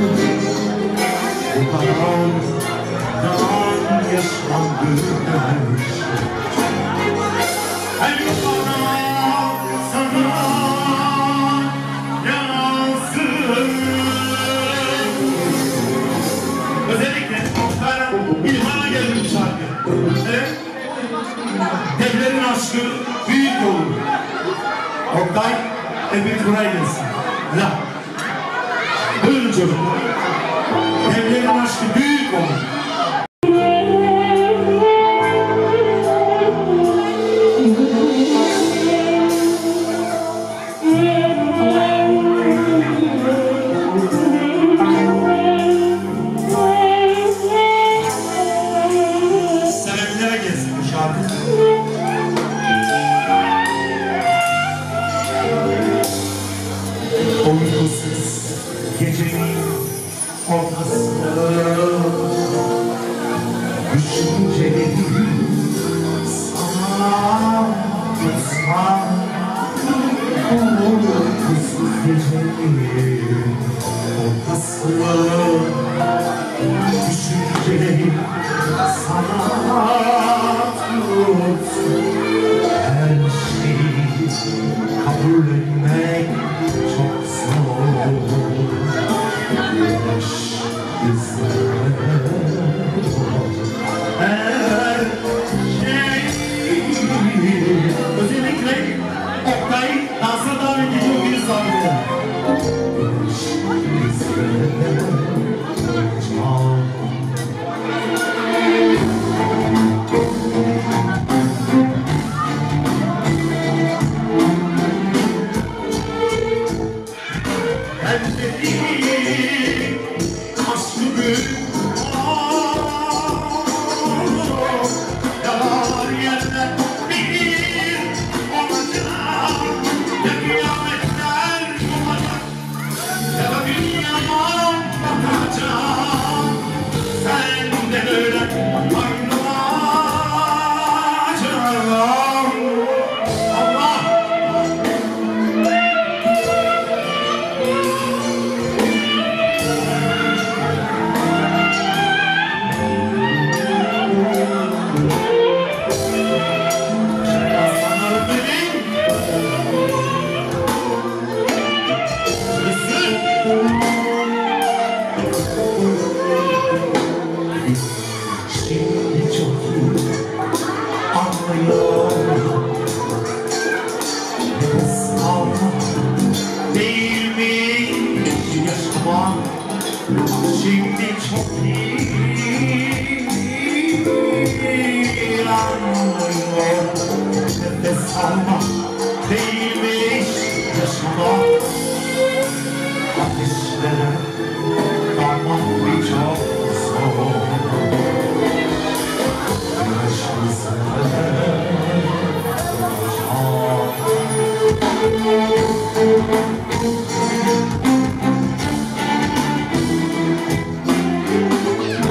Bu kadar yalan yaşandı her şey. Hem bana, sana yansın. Özellikle ben ilhama geldim şarkı. Evet. Devlerin aşkı büyük olur. Oktay, hepiniz buraya gelsin. La. Buyurun çocuklar. Devlerin aşkı büyük olur. Uykusuz gecenin ortasında düşüncelerim sana yazar. Uykusuz gecenin ortasında düşüncelerim sana tutsun. Her şeyi kabul etmek çok zor. Güneş izler her şey. Özellikle Oktay dansa davet ediyor bir saniye. Güneş izler çok. Şimdi çok iyi anlıyor. Nefes almak değilmiş yaşamak. Ateşlere dalmak birçok zor. Yaşasın çok.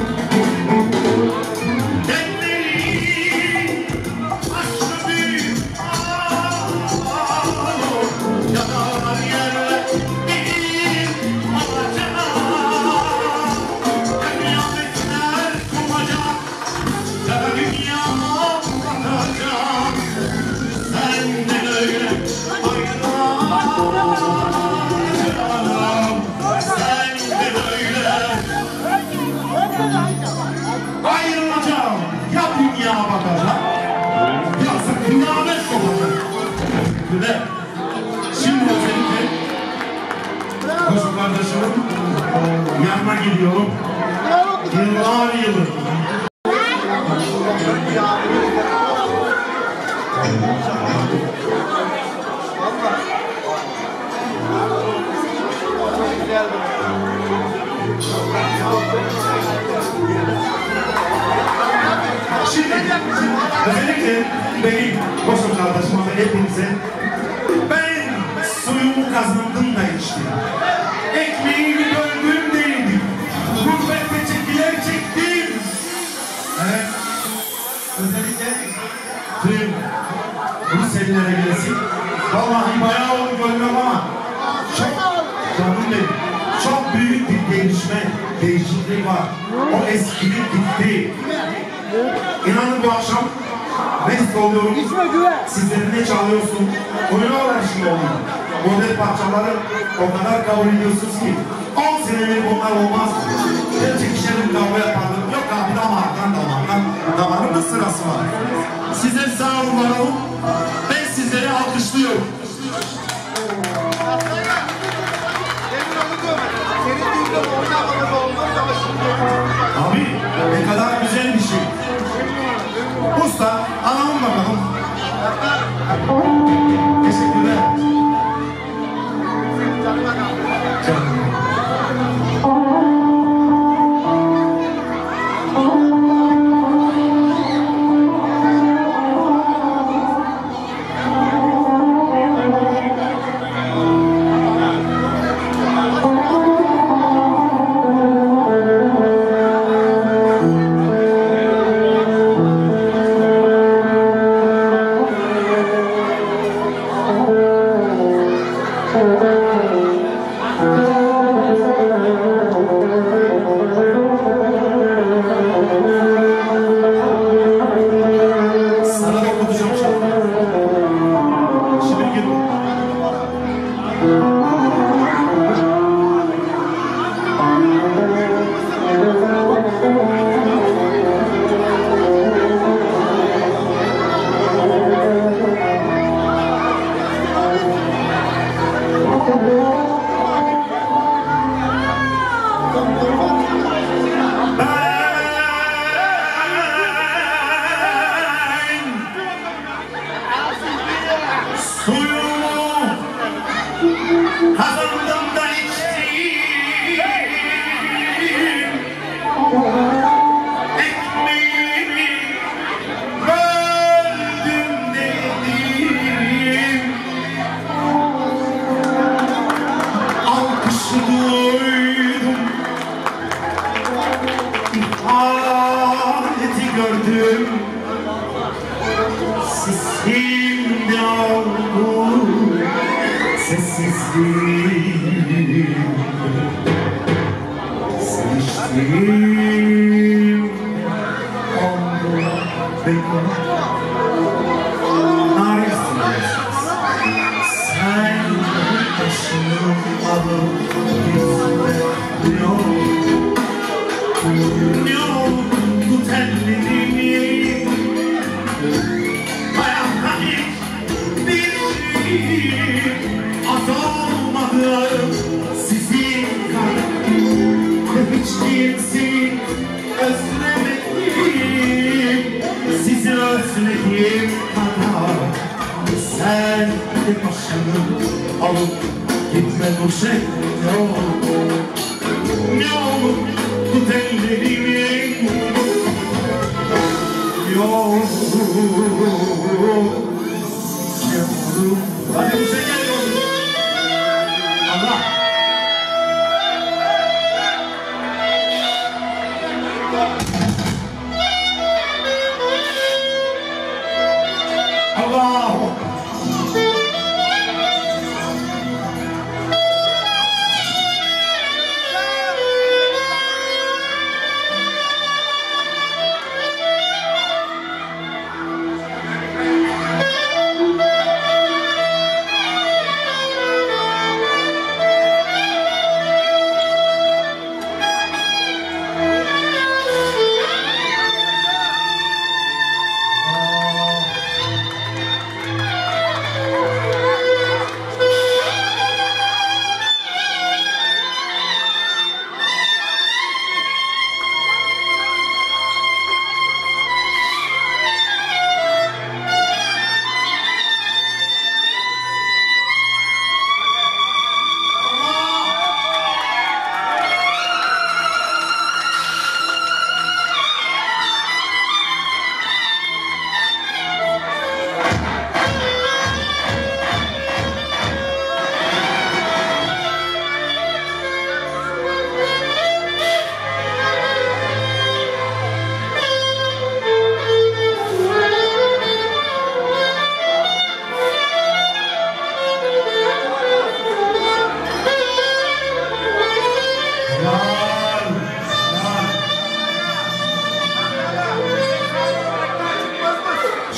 yanına gidiyorum. Yıllar yılı. Şimdi, özellikle benim Koşun kardeşime ve hepinize ben suyumu kazandım da içtim. Ekmeğimi böldüm değildim. Gurbette çekiler çektim. Evet. Özellikle tüm Ruselilere gelsin. Vallahi bayağı oldu görmem ama çok canım benim. Çok büyük bir gelişme, değişiklik var. O eskilik gitti. İnanın bu akşam mest oluyorum. Sizlerin ne çalıyorsun? Oynuyorlar şimdi onu. Model parçaları o kadar kabul ediyorsunuz ki on senedir bunlar olmaz. Ben çekişerim, kavga yapardım. Yok abi damardan damardan. Damarın da sırası var. Size sağ olun var olun. Ben sizleri alkışlıyorum. Abi ne kadar güzel bir şey. Usta alalım bakalım. Teşekkürler. Canım.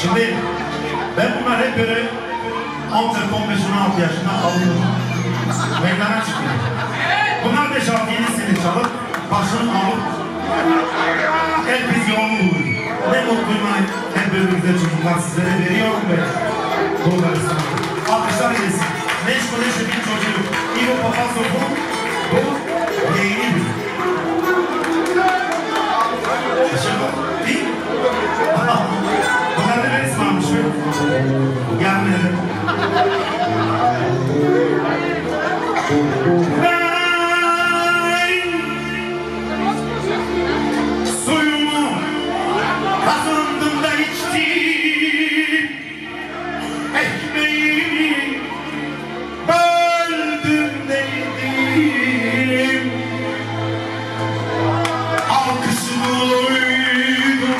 Şimdi ben bunlar hep böyle on dört on beş on altı yaşında alıyorum. Meydana çıkıyor. Bunlar beş altı yedi sene çalıp başını alıp hep biz yolunu bulur. Ne mutluyum hani hep böyle güzel çocuklar sizlere veriyorum be. Bulgaristan'da. Alkışlar gelsin. Neşko neşko bir çocuğu. İvo Papazov'u bu yeğeni bir. Değil mi? Bunlar da ben ısmarmış mı? Gelmedi. Ben suyumu kazandım da içtim. Ekmeğimi böldüm de yedim. Alkışımı uydum.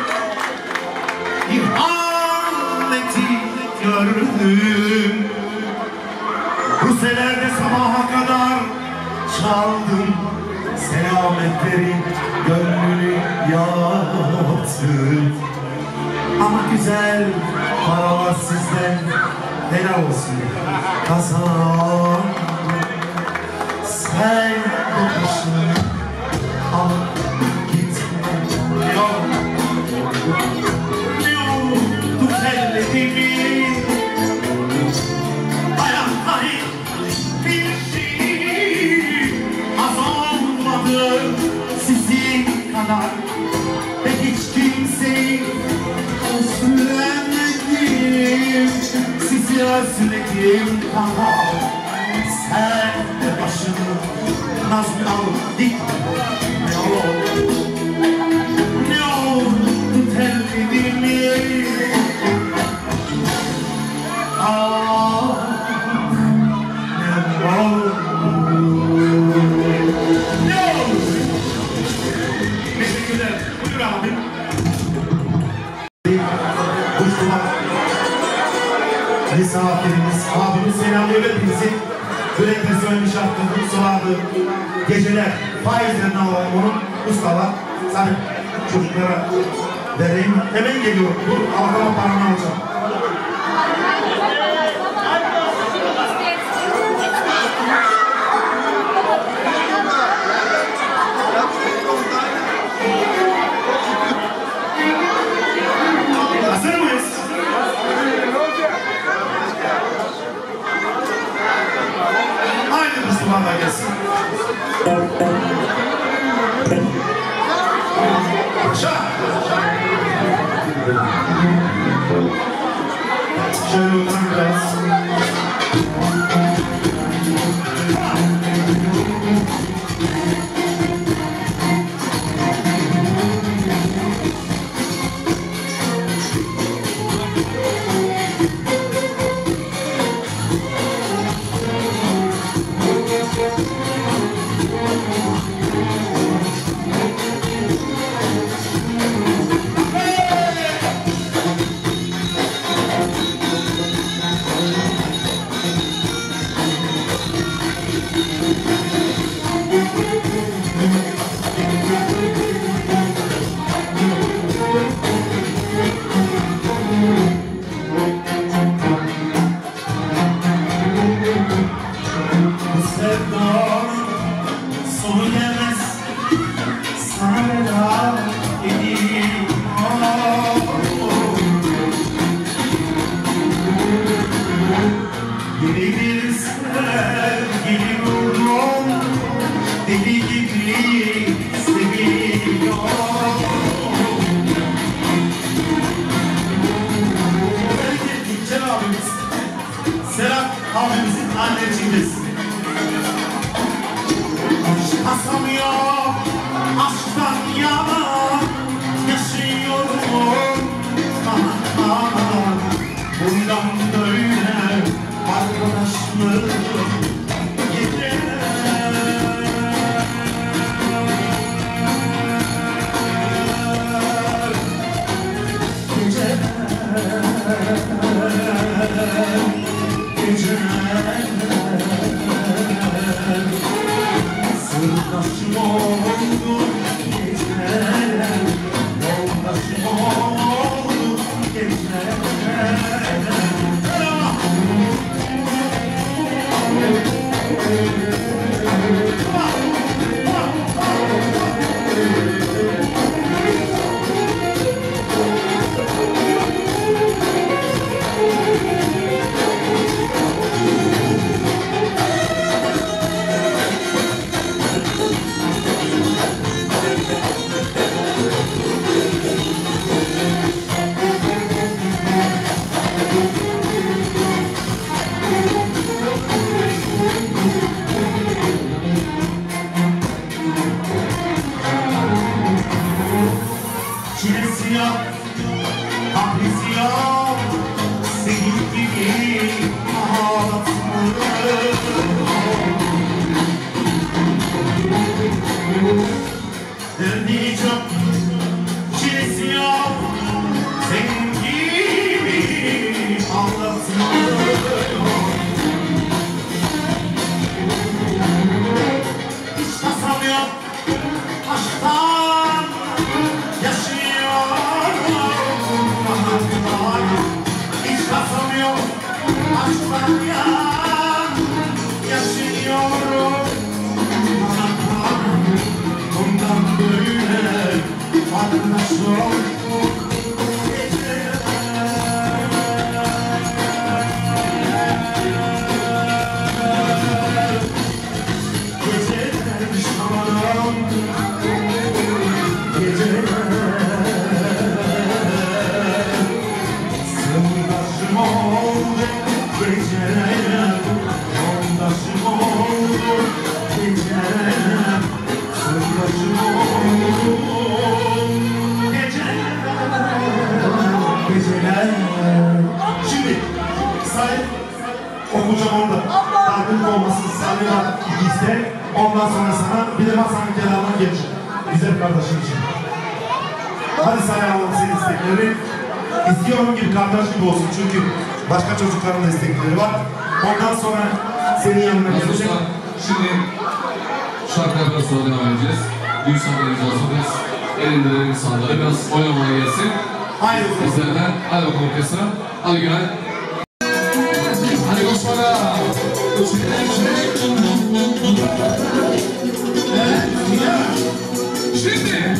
İhaneti gördüm. Ruselerde sabaha kadar çaldım. Selametleri gönlünü yaktım. Ama güzel paralar sizden helal olsun. Kazan. Sen bu başını alıp gitme. Yok. Yok. Tükelledimi. Ayakları bir şey az olmadı sizin kadar. Ve hiç kimseyi özlemedim. Sizi özledim kadar. Sen de başını nazlı alıp dikme. Ne olur, ne olur tut ellerimi. Ah, ne olur, ne olur. Teşekkürler. Buyur abi. Kuşkular. Misafirimiz, abimiz selamlıyor hepinizi. Börekle söylemiş yaptığımız soğanlı geceler faizlerini alalım onun ustalar. Sana çocuklara vereyim. Hemen geliyorum. Dur, arkama paramı alacağım. Hazır mıyız? Aynı Müslümanlar gelsin. Aşağı. Şöyle oturun biraz. Serap abimizin anneciğimiz. Asamıyor aşktan yana yaşıyor. siyah, kahve siyah, senin gibi ağlatmalı. Derdi çok, çile siyah, senin gibi ağlatmalı. Hiç tasam yok, aşktan yaşıyorum. Hiç tasam yok, aşktan yaşıyorum. Bundan böyle arkadaşım şimdi sayın okuyacağım orada. Takip olmasın saniye ikizde. Ondan sonra sana bir de masanın kenarına gelecek. Güzel kardeşim için. Hadi sayın alalım senin istekleri. İstiyorum gibi kardeş gibi olsun çünkü başka çocukların da istekleri var. Ondan sonra senin yanına gelecek. Şimdi şarkılardan sonra devam edeceğiz. Düğün sahnelerimiz olsun biraz elinde insanları biraz oynamaya gelsin. Hayır. Bizlerden hadi bakalım orkestra. Hadi Günay. Hadi Osman'a. Şimdi.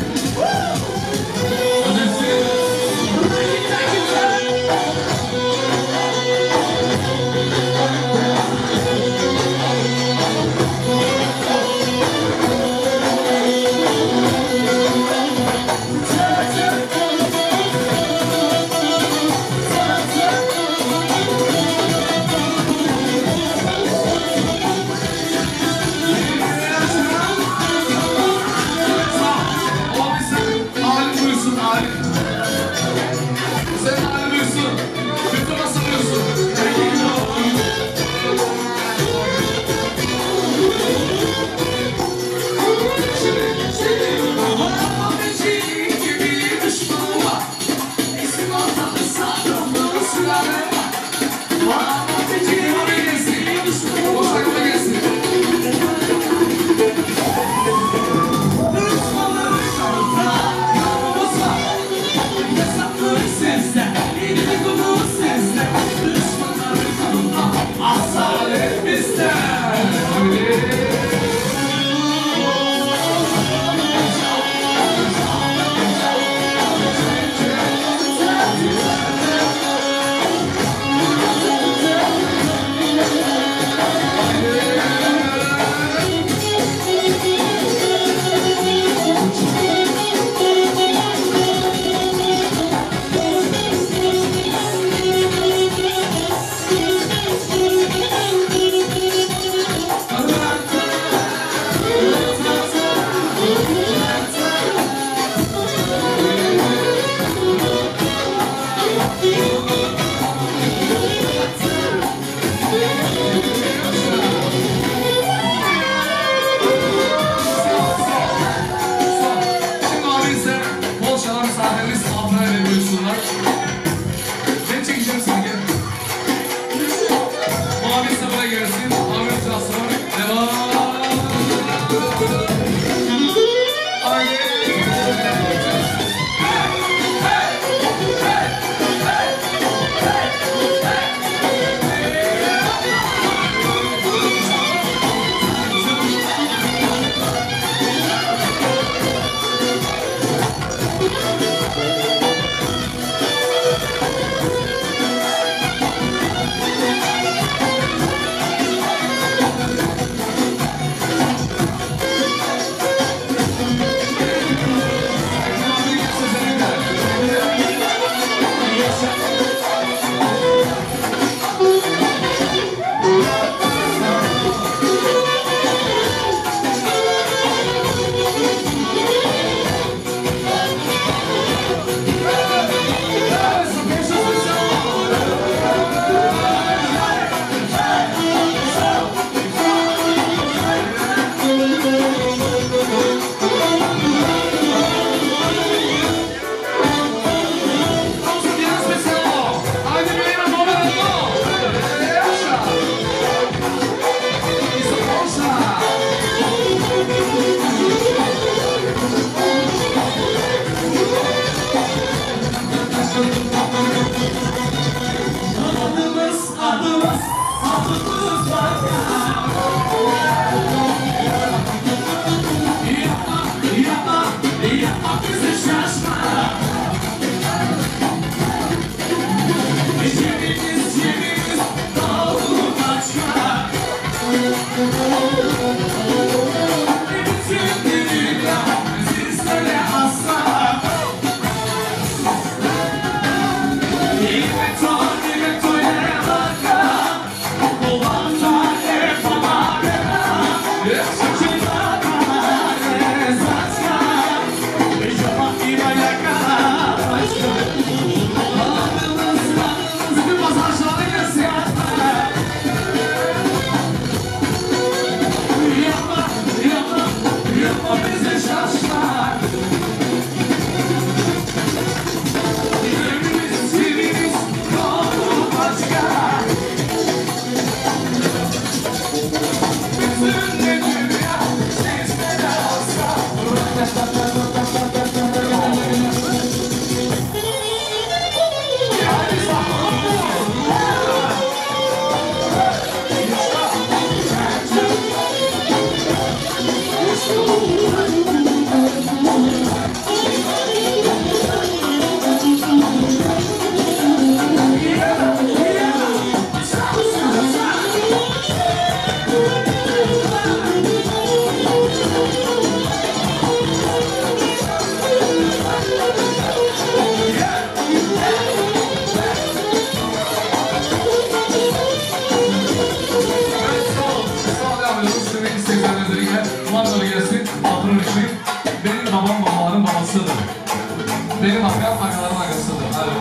benim hakikaten markalarım arkasıdır. Hadi.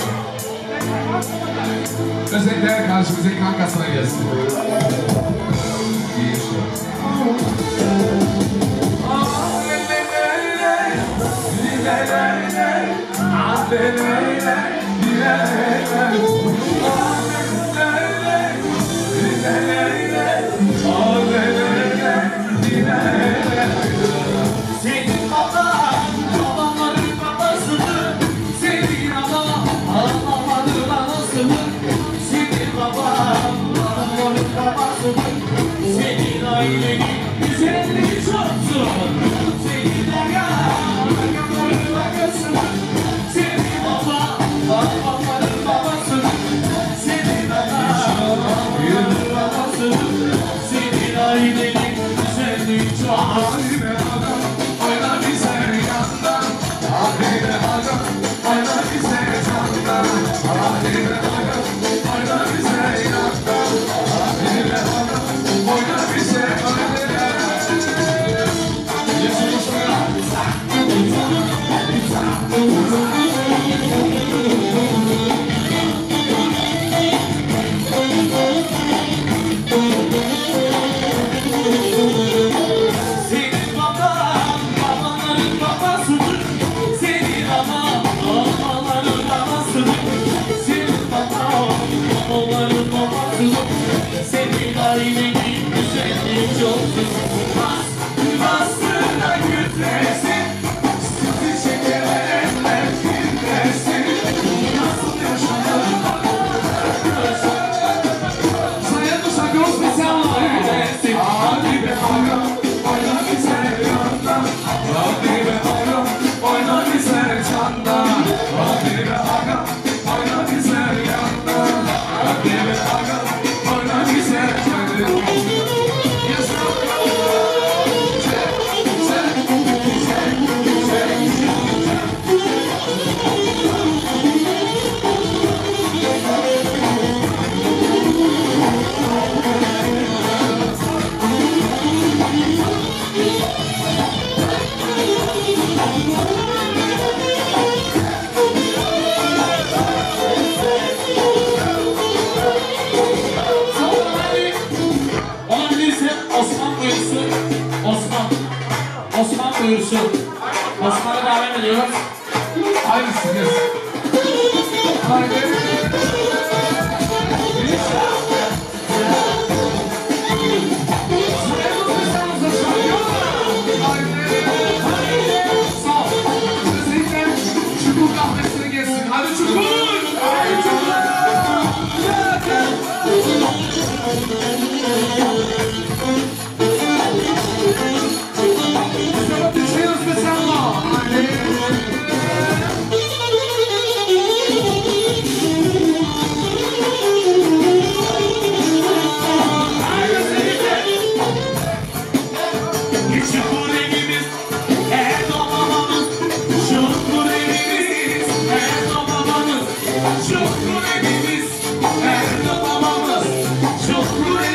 Özellikle karşımızdaki kankasına gelsin. İyi işte. Senin baban, babanların babasıdır. Senin anan, anaların anasıdır. Senin baban, babanların babasıdır. Senin ailenin güzelliği çoktur. Senin agan, babanların babasıdır. Senin baban, babanların babasıdır. Senin anan, babanların babasıdır. Senin ailenin güzelliği çoktur. Senin baban, babanların babasıdır. Senin anan, anaların anasıdır. Senin baban, babaların babasıdır. Senin ailenin güzelliği çoktur. Bas, bastığına gütresin. Sütü şekere eller girmesin. Nasıl yaşanır? Sayın Uşak Hospital öylesin. Hadi be aga, oyna bize yandan. Hadi be aga, oyna bize candan. Hadi be aga, oyna bize yandan. Hadi be aga, oyna bize candan. Olabilirse Osman buyursun. Osman. Osman buyursun. Osman'ı davet ediyoruz. Hayırlısı gelsin. Haydi. Çukur kahvesine gelsin. Hadi çukur. Hadi çukur. Çukur evimiz, her babamız. Çukur evimiz, her babamız. Çukur evimiz, her babamız. Çukur evimiz.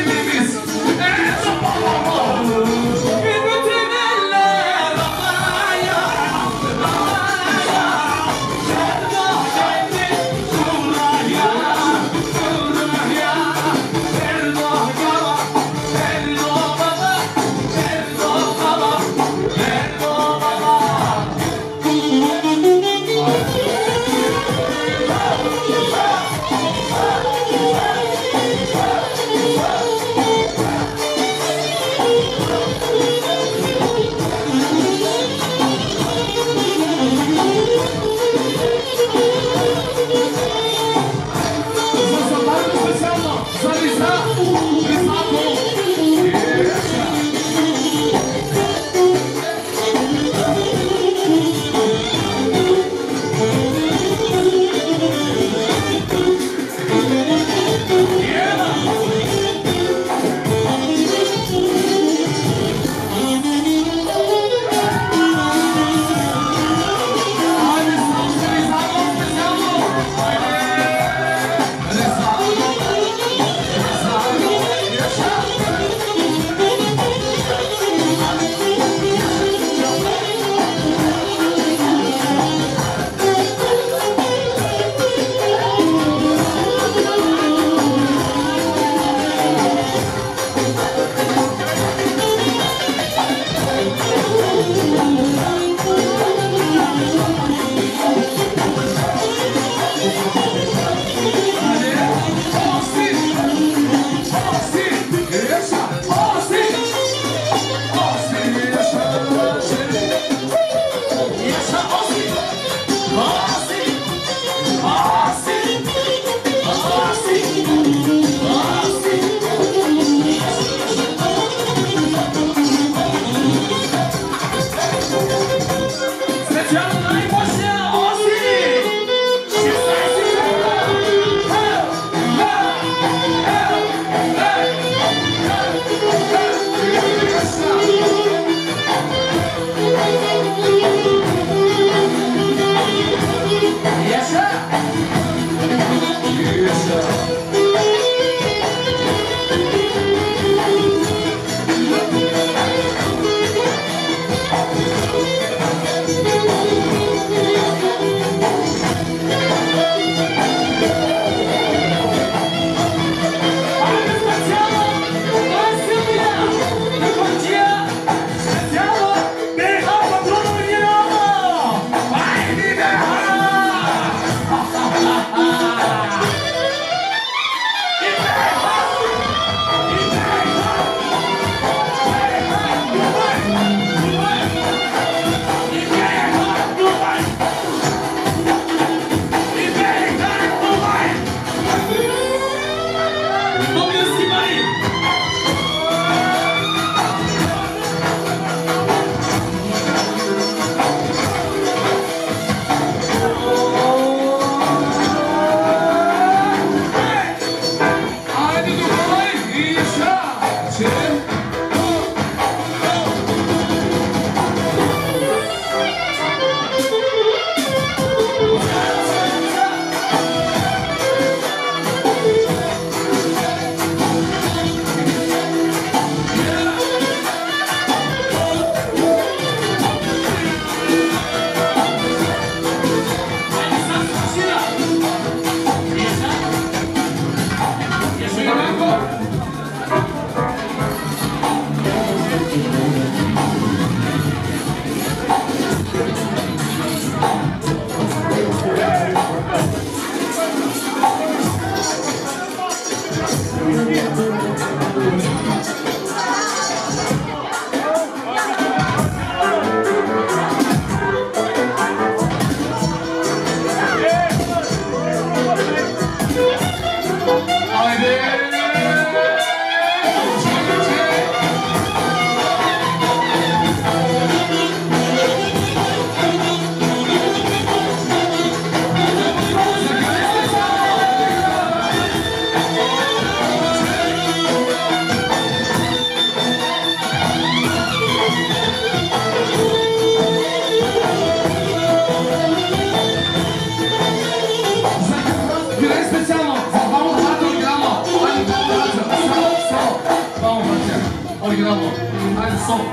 orijinal o. Hadi son.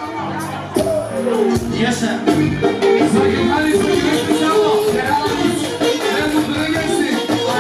Yaşa. Sakın hadi sakın etmişler o. Helal olsun. Ben mutluya gelsin.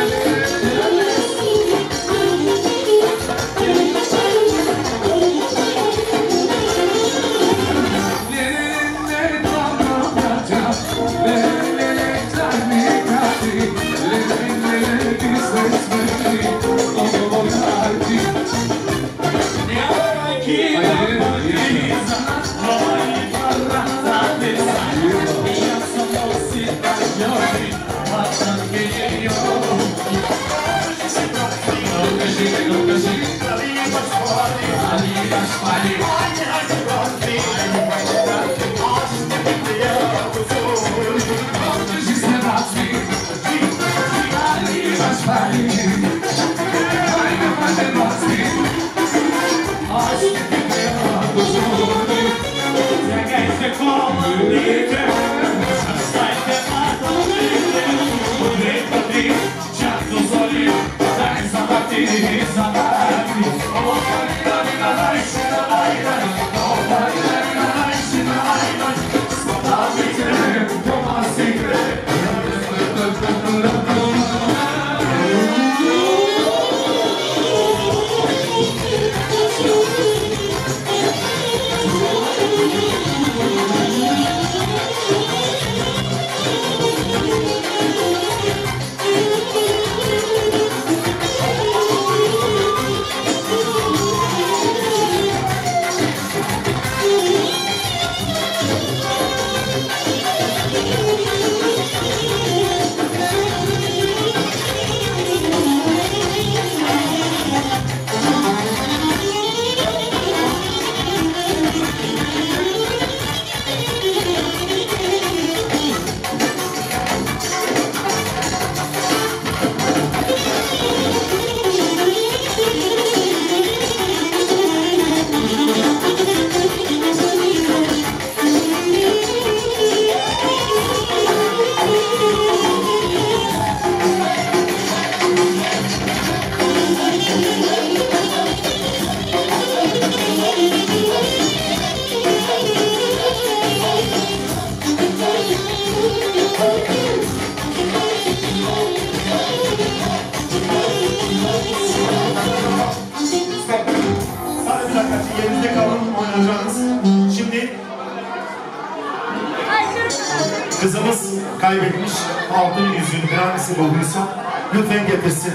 Kızımız kaybetmiş altın yüzüğünü hangisi bulduysa lütfen getirsin.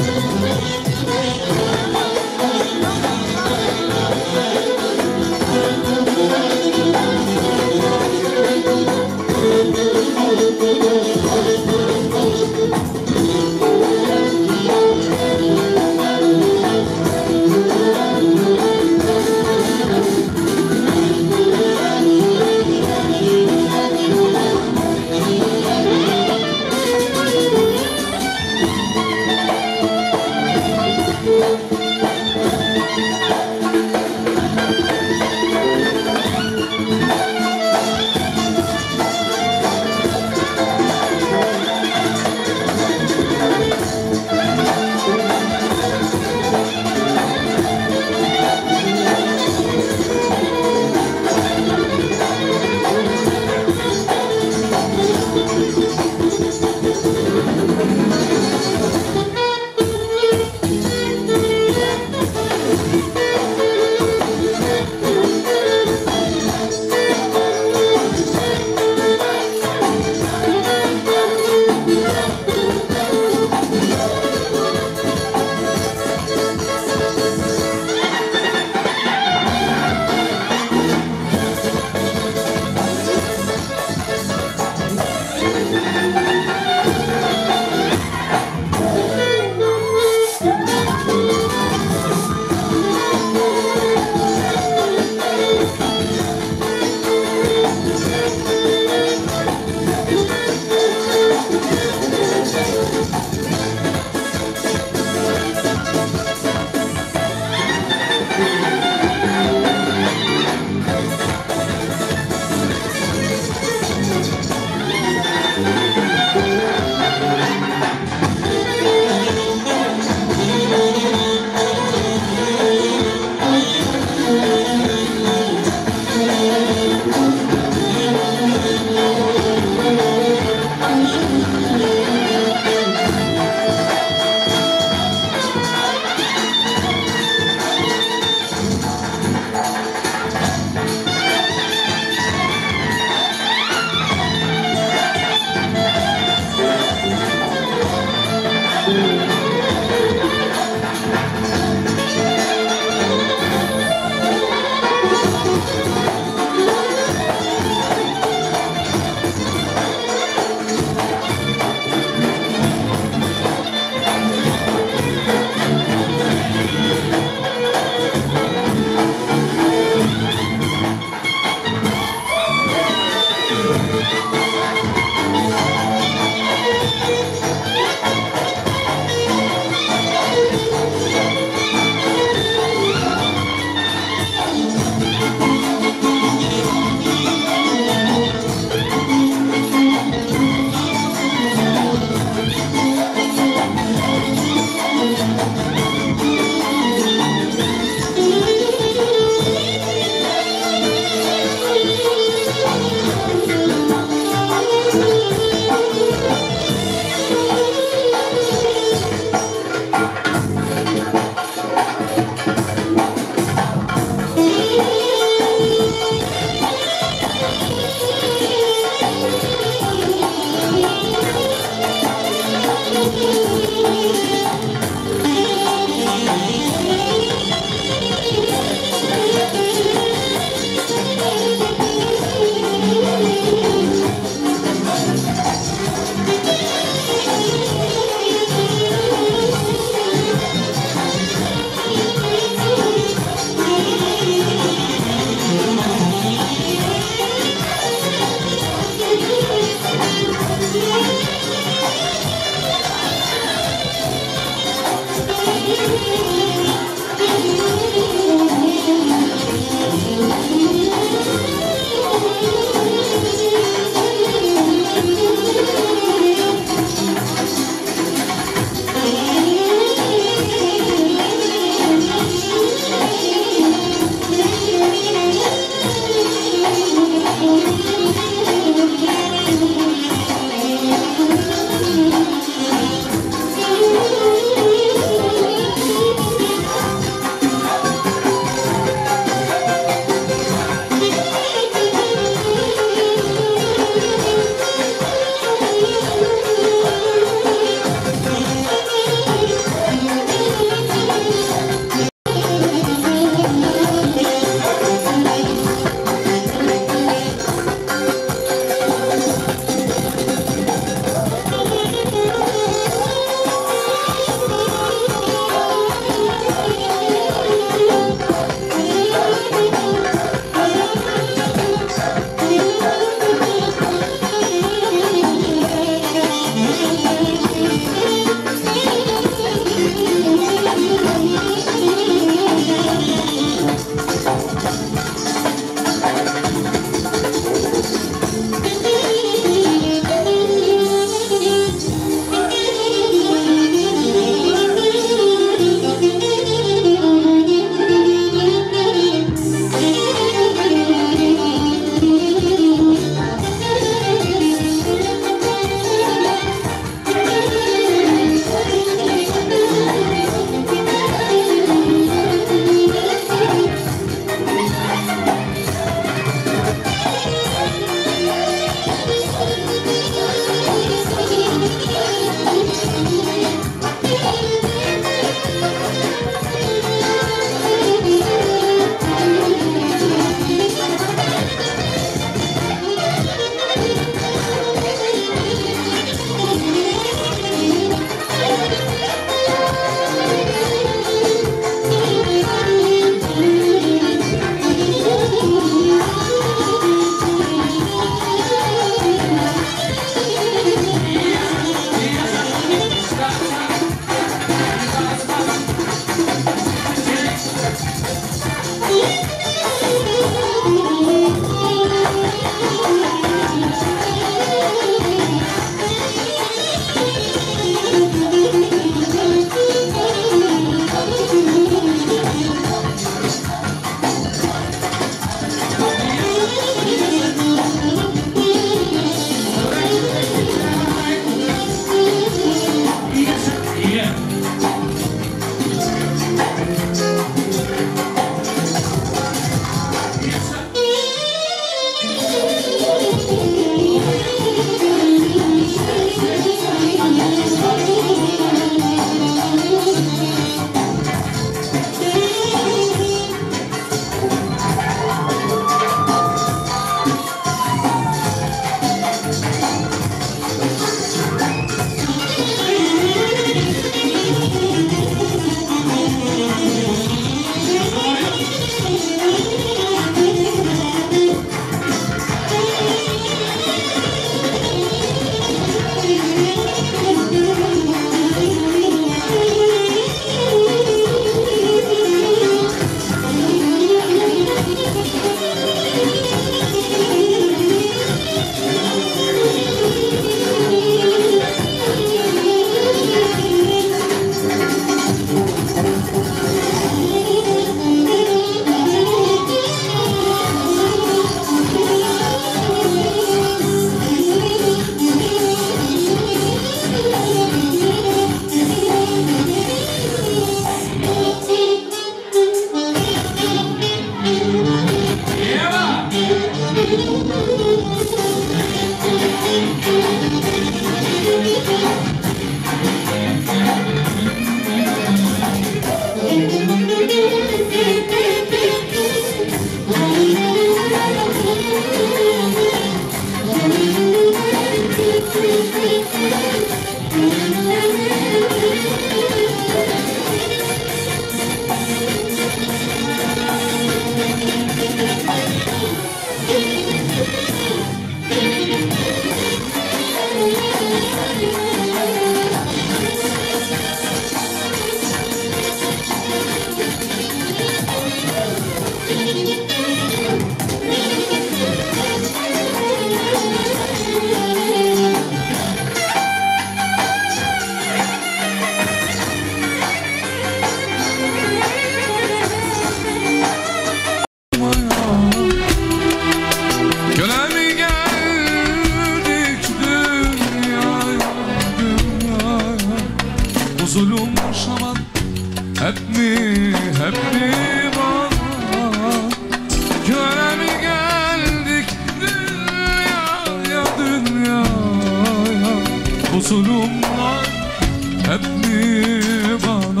Bozulmuş aman hep mi, hep mi bana köle mi geldik dünyaya, dünyaya. Bu zulümler hep mi bana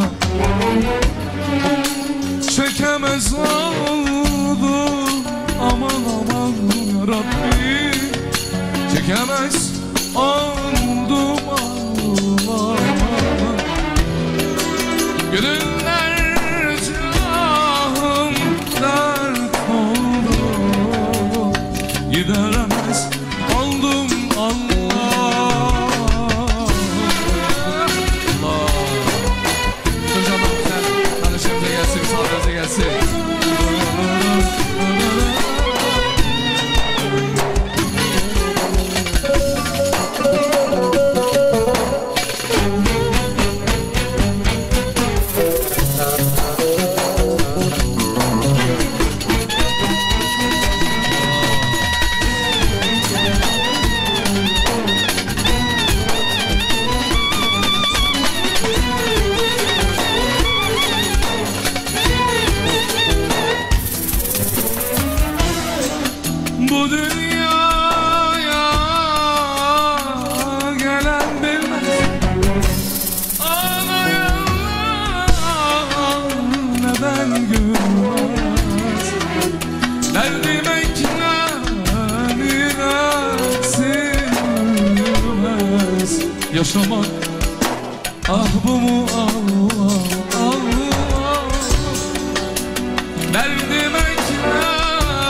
çekemez oldu, aman aman Rabbi çekemez oldum Allah. Gönüller canım dert oldu, gideremez oldum Allah. Allah. Hocam güzel kardeşimize gelsin, sahabemize gelsin. Bu dünyaya gelen bilmez, ağlayan neden gülmez. Derdim eklenine silmez. Yaşamak ah bu mu Allah Allah. Derdim eklenine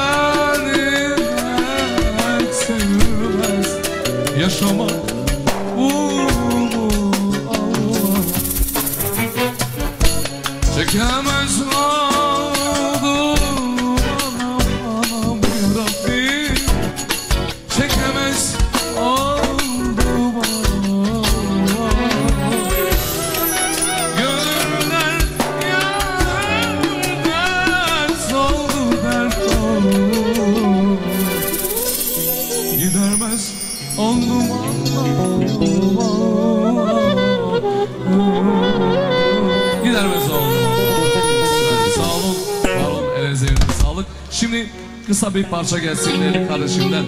yaşamak bu mu Allah. Çekemez oldum anam Rabbi, çekemez oldum Allah. Gönüller yandım, dert oldu, dert oldu, gidermez oldum Allah. Gidermez oldum. Sağ olun, var olun, elinize sağlık. Şimdi kısa bir parça gelsin değerli kardeşimden.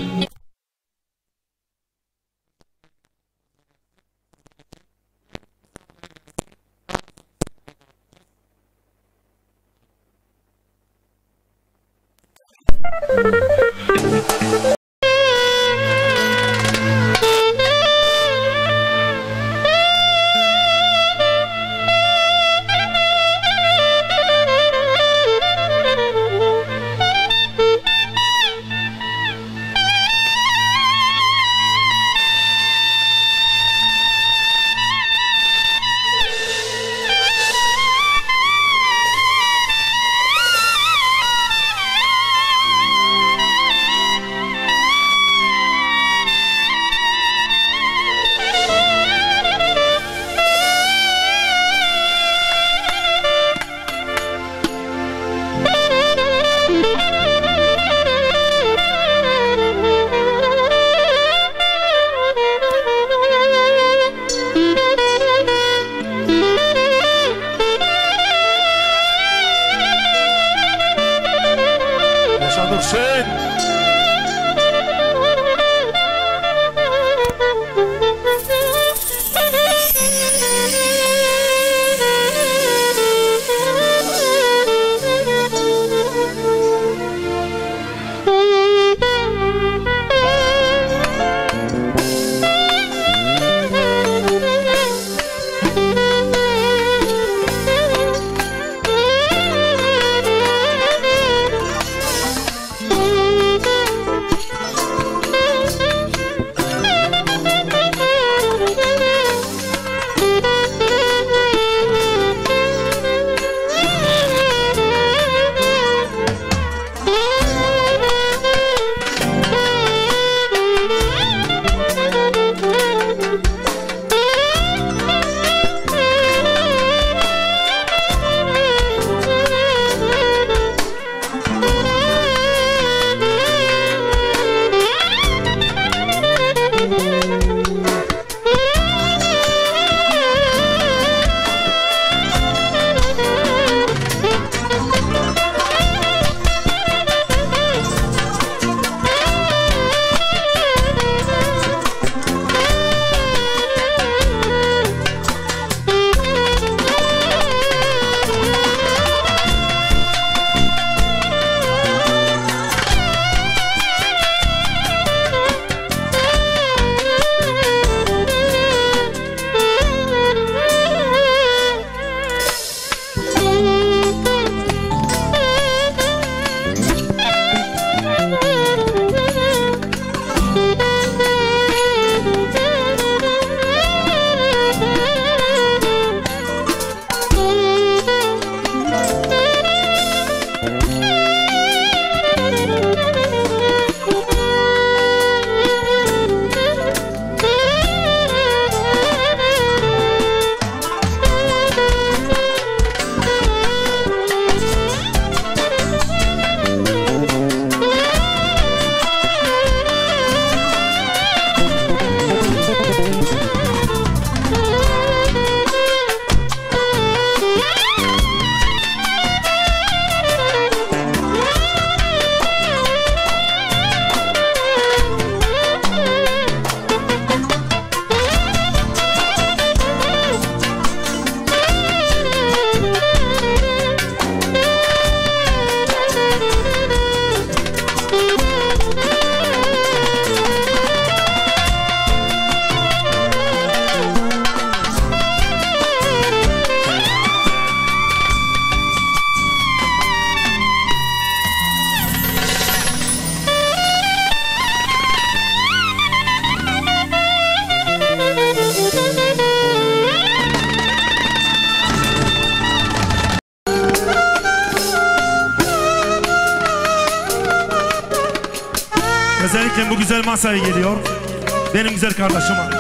Özellikle bu güzel masaya geliyor. Benim güzel kardeşime.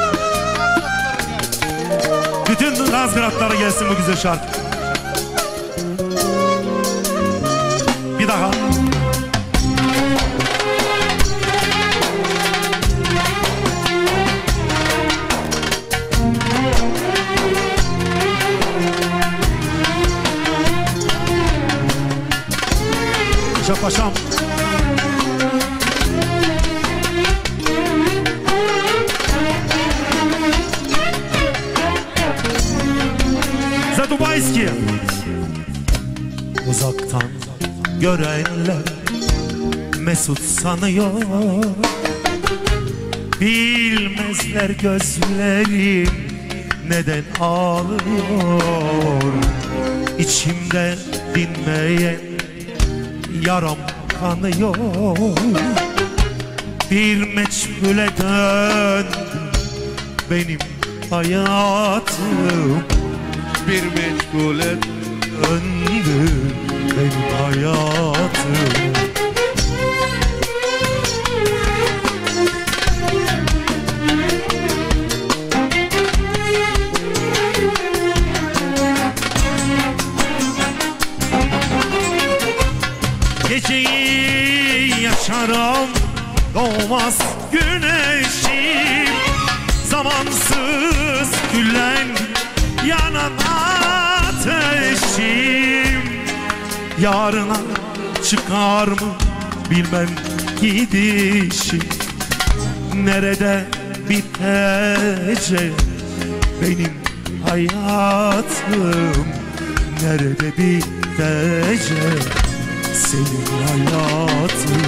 Bütün Razgradlara gelsin bu güzel şarkı. Bir daha. Paşam. Zadubayski. Uzaktan görenler mesut sanıyor, bilmezler gözlerim neden ağlıyor. İçimde dinmeyen yaram kanıyor, bir meçhule döndü benim hayatım. Bir meçhule döndü benim hayatım. Geceyi yaşarım, doğmaz güneşim, zamansız küllen yanan ateşim. Yarına çıkar mı bilmem gidişim, nerede bitecek benim hayatım, nerede bitecek senin hayatın.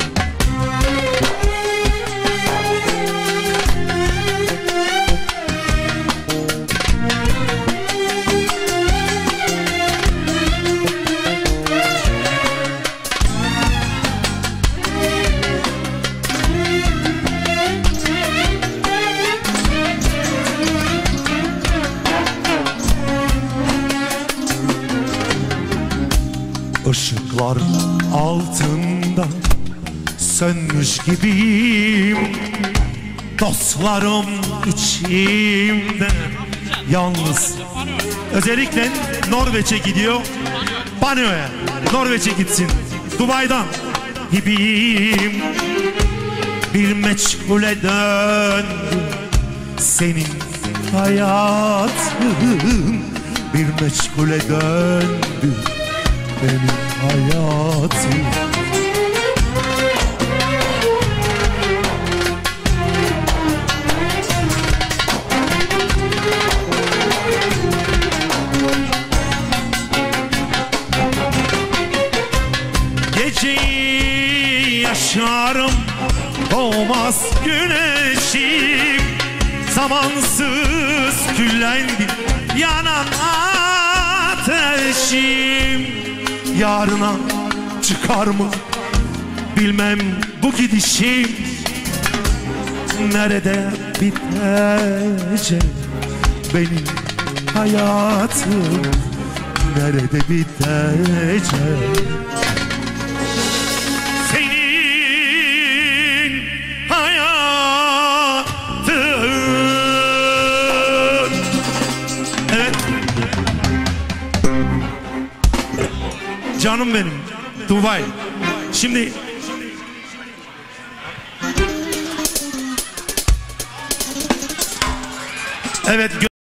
Işıklar altında sönmüş gibiyim, dostlarım içimde yalnız. Özellikle Norveç'e gidiyor, banyoya Norveç'e gitsin, Dubai'dan gibiyim. Bir meçhule döndü senin hayatın, bir meçhule döndü benim hayatım. Geceyi yaşarım, doğmaz güneşim, zamansız küllendi yanan ateşim. Yarına çıkar mı bilmem bu gidişim, nerede bitecek benim hayatım, nerede bitecek senin hayatın. Evet canım benim Dubai. Şimdi evet.